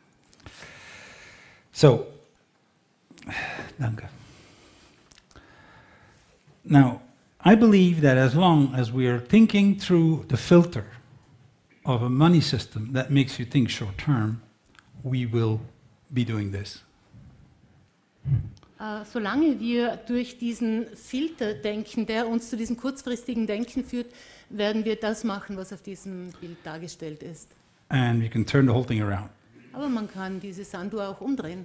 So, danke. Now, I believe that as long as we are thinking through the filter of a money system that makes you think short term, we will be doing this. Solange wir durch diesen Filter denken, der uns zu diesem kurzfristigen Denken führt, werden wir das machen, was auf diesem Bild dargestellt ist. And we can turn the whole thing around. Aber man kann diese Sanduhr auch umdrehen.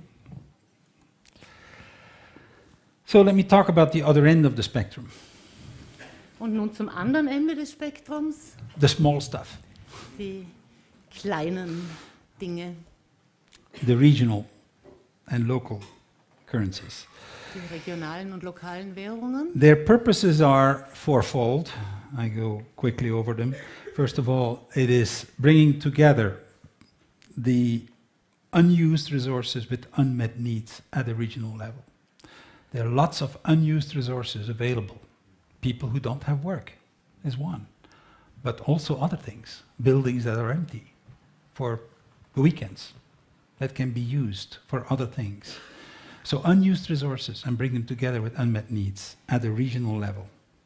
So let me talk about the other end of the spectrum, Und nun zum anderen Ende des Spektrums, the small stuff, die kleinen Dinge, the regional and local currencies. die regionalen und lokalen Währungen. Their purposes are fourfold. I go quickly over them. First of all, it is bringing together the unused resources with unmet needs at a regional level. There are lots of unused resources available. People who don't have work is one, but also other things, buildings that are empty for the weekends that can be used for other things. So unused resources and bring them together with unmet needs at a regional level.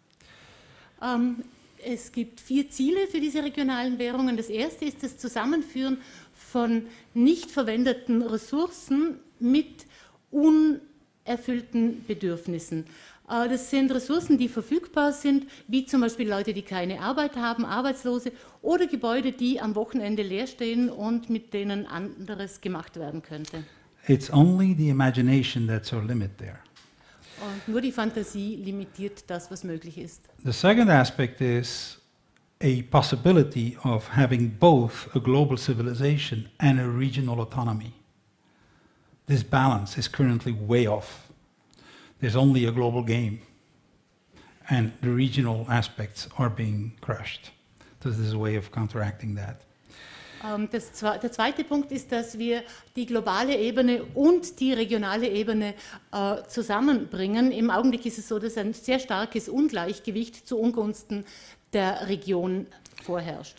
Es gibt 4 Ziele für diese regionalen Währungen. Das erste ist das Zusammenführen von nicht verwendeten Ressourcen mit unerfüllten Bedürfnissen. Das sind Ressourcen, die verfügbar sind, wie zum Beispiel Leute, die keine Arbeit haben, Arbeitslose, oder Gebäude, die am Wochenende leer stehen und mit denen anderes gemacht werden könnte. It's only the imagination that's our limit there. Und nur die Fantasie limitiert das, was möglich ist. The second aspect is a possibility of having both a global civilization and a regional autonomy. This balance is currently way off. There's only a global game, and the regional aspects are being crushed. this is a way of counteracting that. Der zweite Punkt ist, dass wir die globale Ebene und die regionale Ebene zusammenbringen. Im Augenblick ist es so, dass ein sehr starkes Ungleichgewicht zu Ungunsten der Region vorherrscht.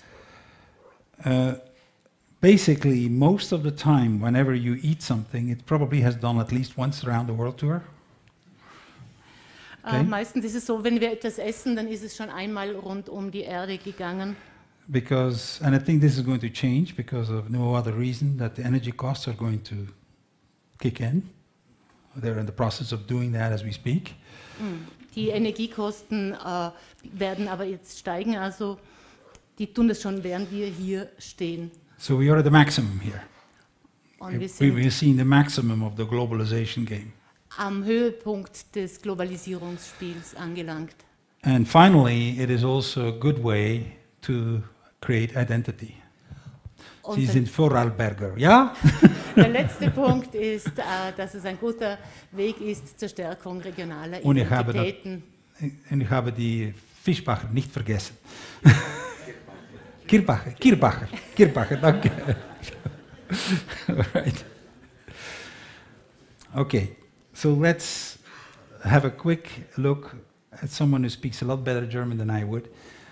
Basically, most of the time, whenever you eat something, it probably has done at least once around the world tour. Okay. Meistens ist es so, wenn wir etwas essen, dann ist es schon einmal rund um die Erde gegangen. Because, and I think this is going to change because of no other reason, that the energy costs are going to kick in. They're in the process of doing that as we speak. Die Energiekosten werden aber jetzt steigen, also die tun das schon, während wir hier stehen. So we are at the maximum here. Und wir We've sind seen the maximum of the globalization game. am Höhepunkt des Globalisierungsspiels angelangt. And finally, it is also a good way to create identity. Und Sie sind Vorarlberger, ja? der letzte Punkt ist, dass es ein guter Weg ist zur Stärkung regionaler Und Identitäten. ich habe die Fischbacher nicht vergessen. Kirbacher, danke. All right. Okay, so let's have a quick look at someone who speaks a lot better German than I would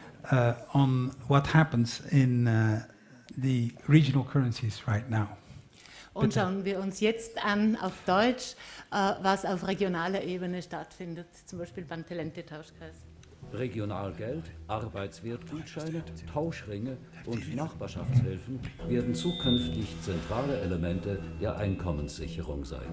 on what happens in the regional currencies right now. Und schauen wir uns jetzt an auf Deutsch, was auf regionaler Ebene stattfindet, zum Beispiel beim Talente-Tauschkreis. Regionalgeld, Arbeitswertgutscheine, Tauschringe und Nachbarschaftshilfen werden zukünftig zentrale Elemente der Einkommenssicherung sein.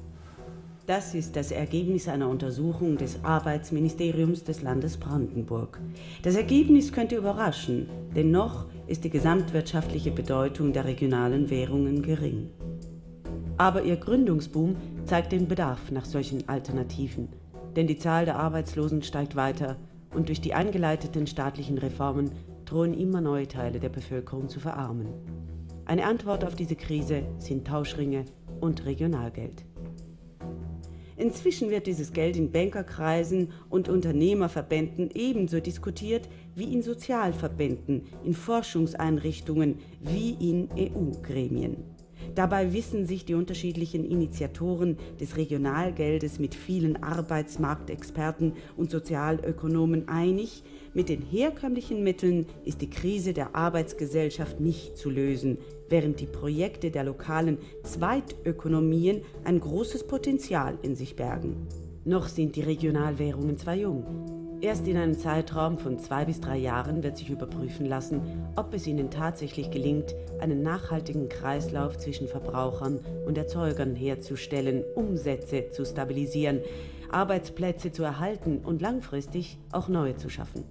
Das ist das Ergebnis einer Untersuchung des Arbeitsministeriums des Landes Brandenburg. Das Ergebnis könnte überraschen, denn noch ist die gesamtwirtschaftliche Bedeutung der regionalen Währungen gering. Aber ihr Gründungsboom zeigt den Bedarf nach solchen Alternativen, denn die Zahl der Arbeitslosen steigt weiter und durch die eingeleiteten staatlichen Reformen drohen immer neue Teile der Bevölkerung zu verarmen. Eine Antwort auf diese Krise sind Tauschringe und Regionalgeld. Inzwischen wird dieses Geld in Bankerkreisen und Unternehmerverbänden ebenso diskutiert wie in Sozialverbänden, in Forschungseinrichtungen wie in EU-Gremien. Dabei wissen sich die unterschiedlichen Initiatoren des Regionalgeldes mit vielen Arbeitsmarktexperten und Sozialökonomen einig, mit den herkömmlichen Mitteln ist die Krise der Arbeitsgesellschaft nicht zu lösen, während die Projekte der lokalen Zweitökonomien ein großes Potenzial in sich bergen. Noch sind die Regionalwährungen zwar jung. Erst in einem Zeitraum von 2 bis 3 Jahren wird sich überprüfen lassen, ob es ihnen tatsächlich gelingt, einen nachhaltigen Kreislauf zwischen Verbrauchern und Erzeugern herzustellen, Umsätze zu stabilisieren, Arbeitsplätze zu erhalten und langfristig auch neue zu schaffen.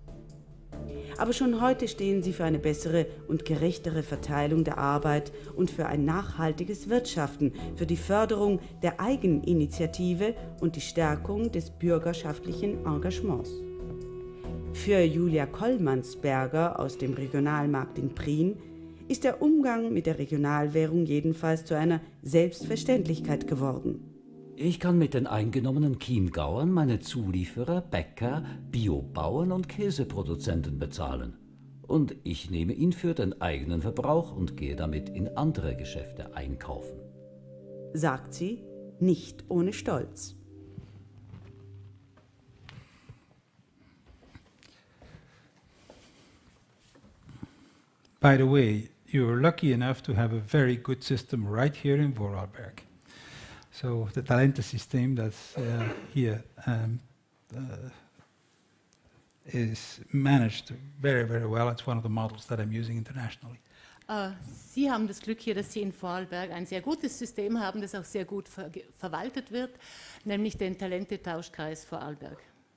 Aber schon heute stehen sie für eine bessere und gerechtere Verteilung der Arbeit und für ein nachhaltiges Wirtschaften, für die Förderung der Eigeninitiative und die Stärkung des bürgerschaftlichen Engagements. Für Julia Kollmannsberger aus dem Regionalmarkt in Prien ist der Umgang mit der Regionalwährung jedenfalls zu einer Selbstverständlichkeit geworden. Ich kann mit den eingenommenen Chiemgauern meine Zulieferer, Bäcker, Biobauern und Käseproduzenten bezahlen. Und ich nehme ihn für den eigenen Verbrauch und gehe damit in andere Geschäfte einkaufen. Sagt sie, nicht ohne Stolz. By the way, you're lucky enough to have a very good system right here in Vorarlberg. So the Talente system that's here is managed very, very well. It's one of the models that I'm using internationally. Sie haben das Glück hier, dass Sie in Vorarlberg ein sehr gutes System haben, das auch sehr gut verwaltet wird, nämlich den Talente-Tauschkreis Vorarlberg.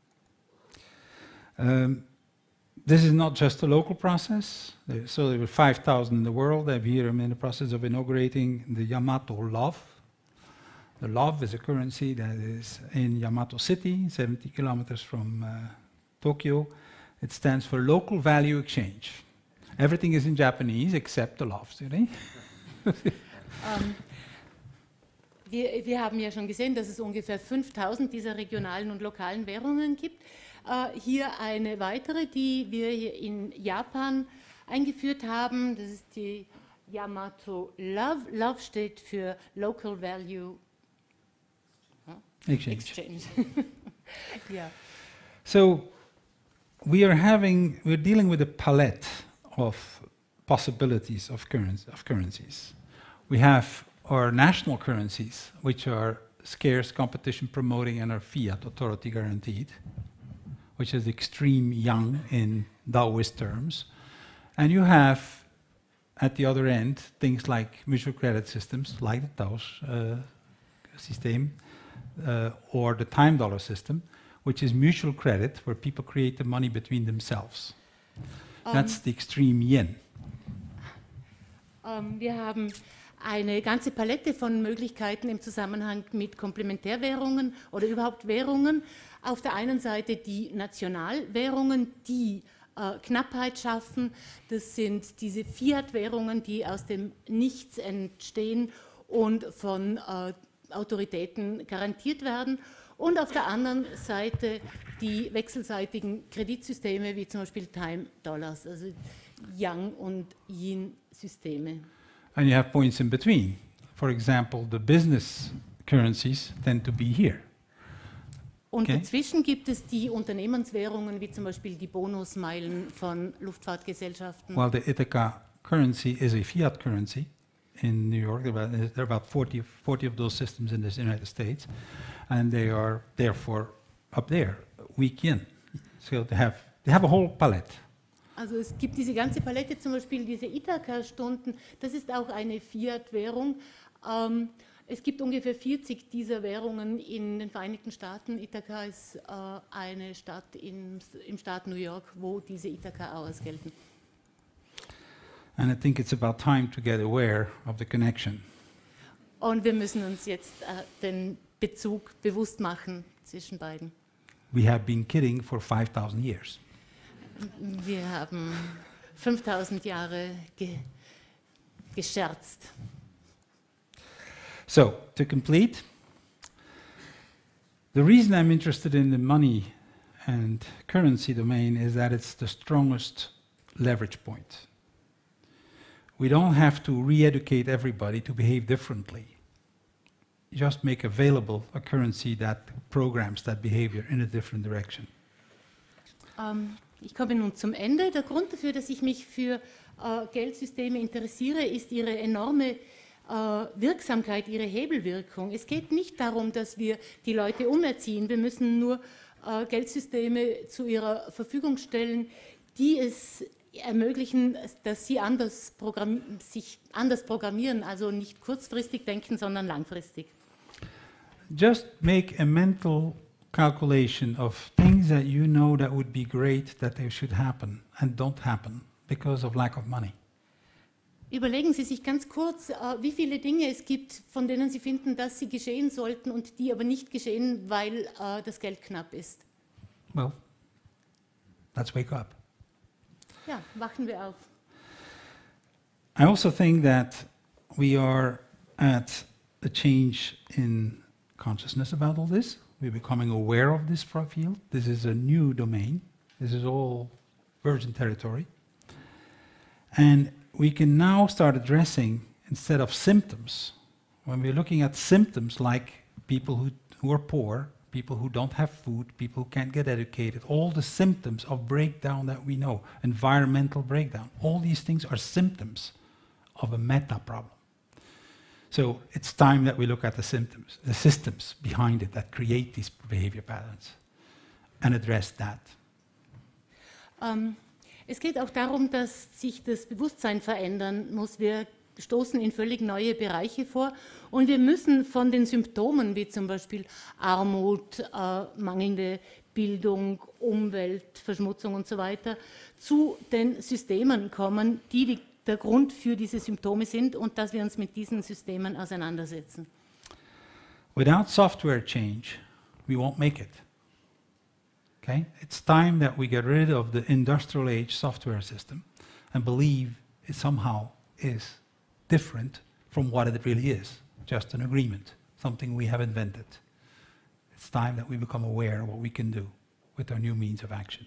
This is not just a local process. So there were 5,000 in the world. I'm in the process of inaugurating the Yamato Love. The love is a currency that is in Yamato City, 70 kilometers from Tokyo. It stands for Local Value Exchange. Everything is in Japanese except the love, see? Wir haben ja schon gesehen, dass es ungefähr 5.000 dieser regionalen und lokalen Währungen gibt. hier eine weitere, die wir hier in Japan eingeführt haben. Das ist die Yamato Love. Love steht für Local Value Exchange. Yeah. So we're dealing with a palette of possibilities of currencies. We have our national currencies, which are scarce, competition promoting, and are fiat, authority guaranteed, which is extreme yang in Taoist terms. And you have, at the other end, things like mutual credit systems, like the Taos system, or the time dollar system, which is mutual credit, where people create the money between themselves. That's the extreme yen. Wir haben eine ganze Palette von Möglichkeiten im Zusammenhang mit Komplementärwährungen oder überhaupt Währungen. Auf der einen Seite die Nationalwährungen, die Knappheit schaffen. Das sind diese Fiat-Währungen, die aus dem Nichts entstehen und von Autoritäten garantiert werden. Und auf der anderen Seite die wechselseitigen Kreditsysteme, wie zum Beispiel Time Dollars, also Yang- und Yin-Systeme. And you have points in between. For example, the business currencies tend to be here. Und dazwischen gibt es die Unternehmenswährungen, wie zum Beispiel die Bonusmeilen von Luftfahrtgesellschaften. Well, the Ithaca currency is a fiat currency in New York. There are about 40 of those systems in the United States, and they are therefore up there, weak yen. So they have a whole palette. Also es gibt diese ganze Palette, zum Beispiel diese Ithaka-Stunden, das ist auch eine Fiat-Währung. Es gibt ungefähr 40 dieser Währungen in den Vereinigten Staaten. Ithaka ist eine Stadt im Staat New York, wo diese Ithaka-Hours gelten. And I think it's about time to get aware of the connection. Und wir müssen uns jetzt den Bezug bewusst machen zwischen beiden. We have been kidding for 5,000 years. Wir haben 5000 Jahre gescherzt. So, to complete, the reason I'm interested in the money and currency domain is that it's the strongest leverage point. We don't have to re-educate everybody to behave differently. Just make available a currency that programs that behavior in a different direction. Ich komme nun zum Ende. Der Grund dafür, dass ich mich für Geldsysteme interessiere, ist ihre enorme Wirksamkeit, ihre Hebelwirkung. Es geht nicht darum, dass wir die Leute umerziehen. Wir müssen nur Geldsysteme zu ihrer Verfügung stellen, die es ermöglichen, dass sie sich anders programmieren, also nicht kurzfristig denken, sondern langfristig. Just make a mental calculation of things that you know that would be great that they should happen and don't happen because of lack of money. Überlegen Sie sich ganz kurz, wie viele Dinge es gibt, von denen Sie finden, dass sie geschehen sollten und die aber nicht geschehen, weil das Geld knapp ist. Well, let's wake up. Ja, wachen wir auf. I also think that we are at a change in consciousness about all this. We're becoming aware of this field. This is a new domain. This is all virgin territory. And we can now start addressing, instead of symptoms, when we're looking at symptoms like people who are poor, people who don't have food, people who can't get educated, all the symptoms of breakdown that we know, environmental breakdown, all these things are symptoms of a meta problem. So it's time that we look at the symptoms, the systems behind it that create these behavior patterns and address that. Es geht auch darum, dass sich das Bewusstsein verändern muss. Wir stoßen in völlig neue Bereiche vor und wir müssen von den Symptomen wie zum Beispiel Armut, mangelnde Bildung, Umweltverschmutzung und so weiter zu den Systemen kommen, die der Grund für diese Symptome sind und dass wir uns mit diesen Systemen auseinandersetzen. Without software change, we won't make it. Okay? It's time that we get rid of the industrial age software system and believe it somehow is different from what it really is, just an agreement, something we have invented. It's time that we become aware of what we can do. with our new means of action.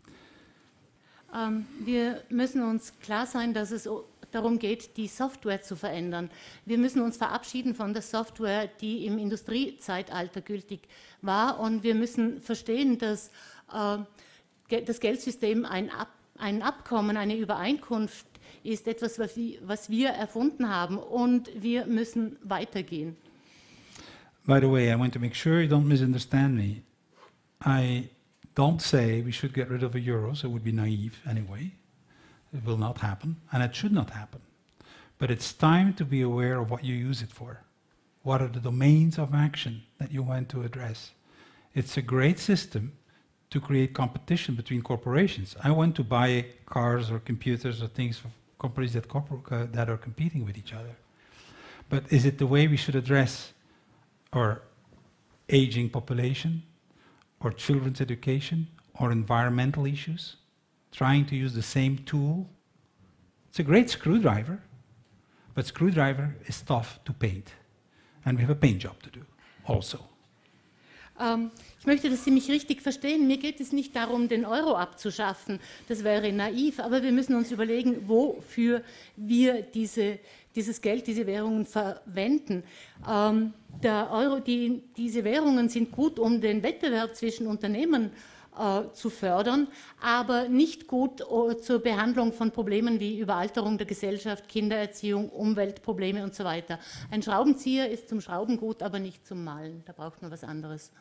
Wir müssen uns klar sein, dass es darum geht, die Software zu verändern. Wir müssen uns verabschieden von der Software, die im Industriezeitalter gültig war, und wir müssen verstehen, dass das Geldsystem ein Abkommen, eine Übereinkunft ist, etwas, was wir erfunden haben, und wir müssen weitergehen. By the way, I want to make sure you don't misunderstand me. I don't say we should get rid of the euro, so it would be naive anyway. It will not happen, and it should not happen. But it's time to be aware of what you use it for. What are the domains of action that you want to address? It's a great system to create competition between corporations. I want to buy cars or computers or things for companies that are competing with each other. But is it the way we should address our aging population, or children's education, or environmental issues? Trying to use the same tool? It's a great screwdriver, but screwdriver is tough to paint. And we have a paint job to do also. Ich möchte, dass Sie mich richtig verstehen. Mir geht es nicht darum, den Euro abzuschaffen. Das wäre naiv. Aber wir müssen uns überlegen, wofür wir dieses Geld, diese Währungen verwenden. Der Euro, diese Währungen sind gut, um den Wettbewerb zwischen Unternehmen zu fördern, aber nicht gut zur Behandlung von Problemen wie Überalterung der Gesellschaft, Kindererziehung, Umweltprobleme und so weiter. Ein Schraubenzieher ist zum Schrauben gut, aber nicht zum Malen. Da braucht man was anderes.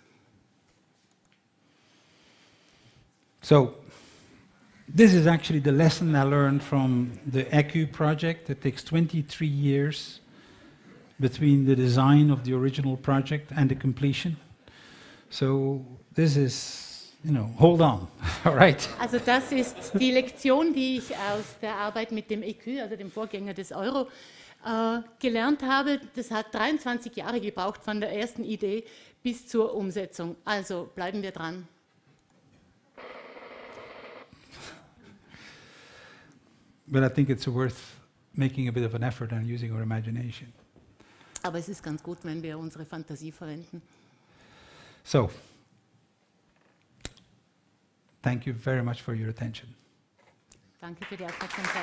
So, this is actually the lesson I learned from the ECU project. It takes 23 years between the design of the original project and the completion. So this is, hold on, all right? Also das ist die Lektion, die ich aus der Arbeit mit dem ECU, also dem Vorgänger des Euro, gelernt habe. Das hat 23 Jahre gebraucht von der ersten Idee bis zur Umsetzung. Also bleiben wir dran. But I think it's worth making a bit of an effort and using our imagination. Aber es ist ganz gut, wenn wir unsere Fantasie verwenden. So, thank you very much for your attention. Danke für die Aufmerksamkeit.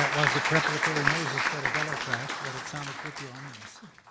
That was the preparatory noises for the bellow crash, but it sounded pretty ominous.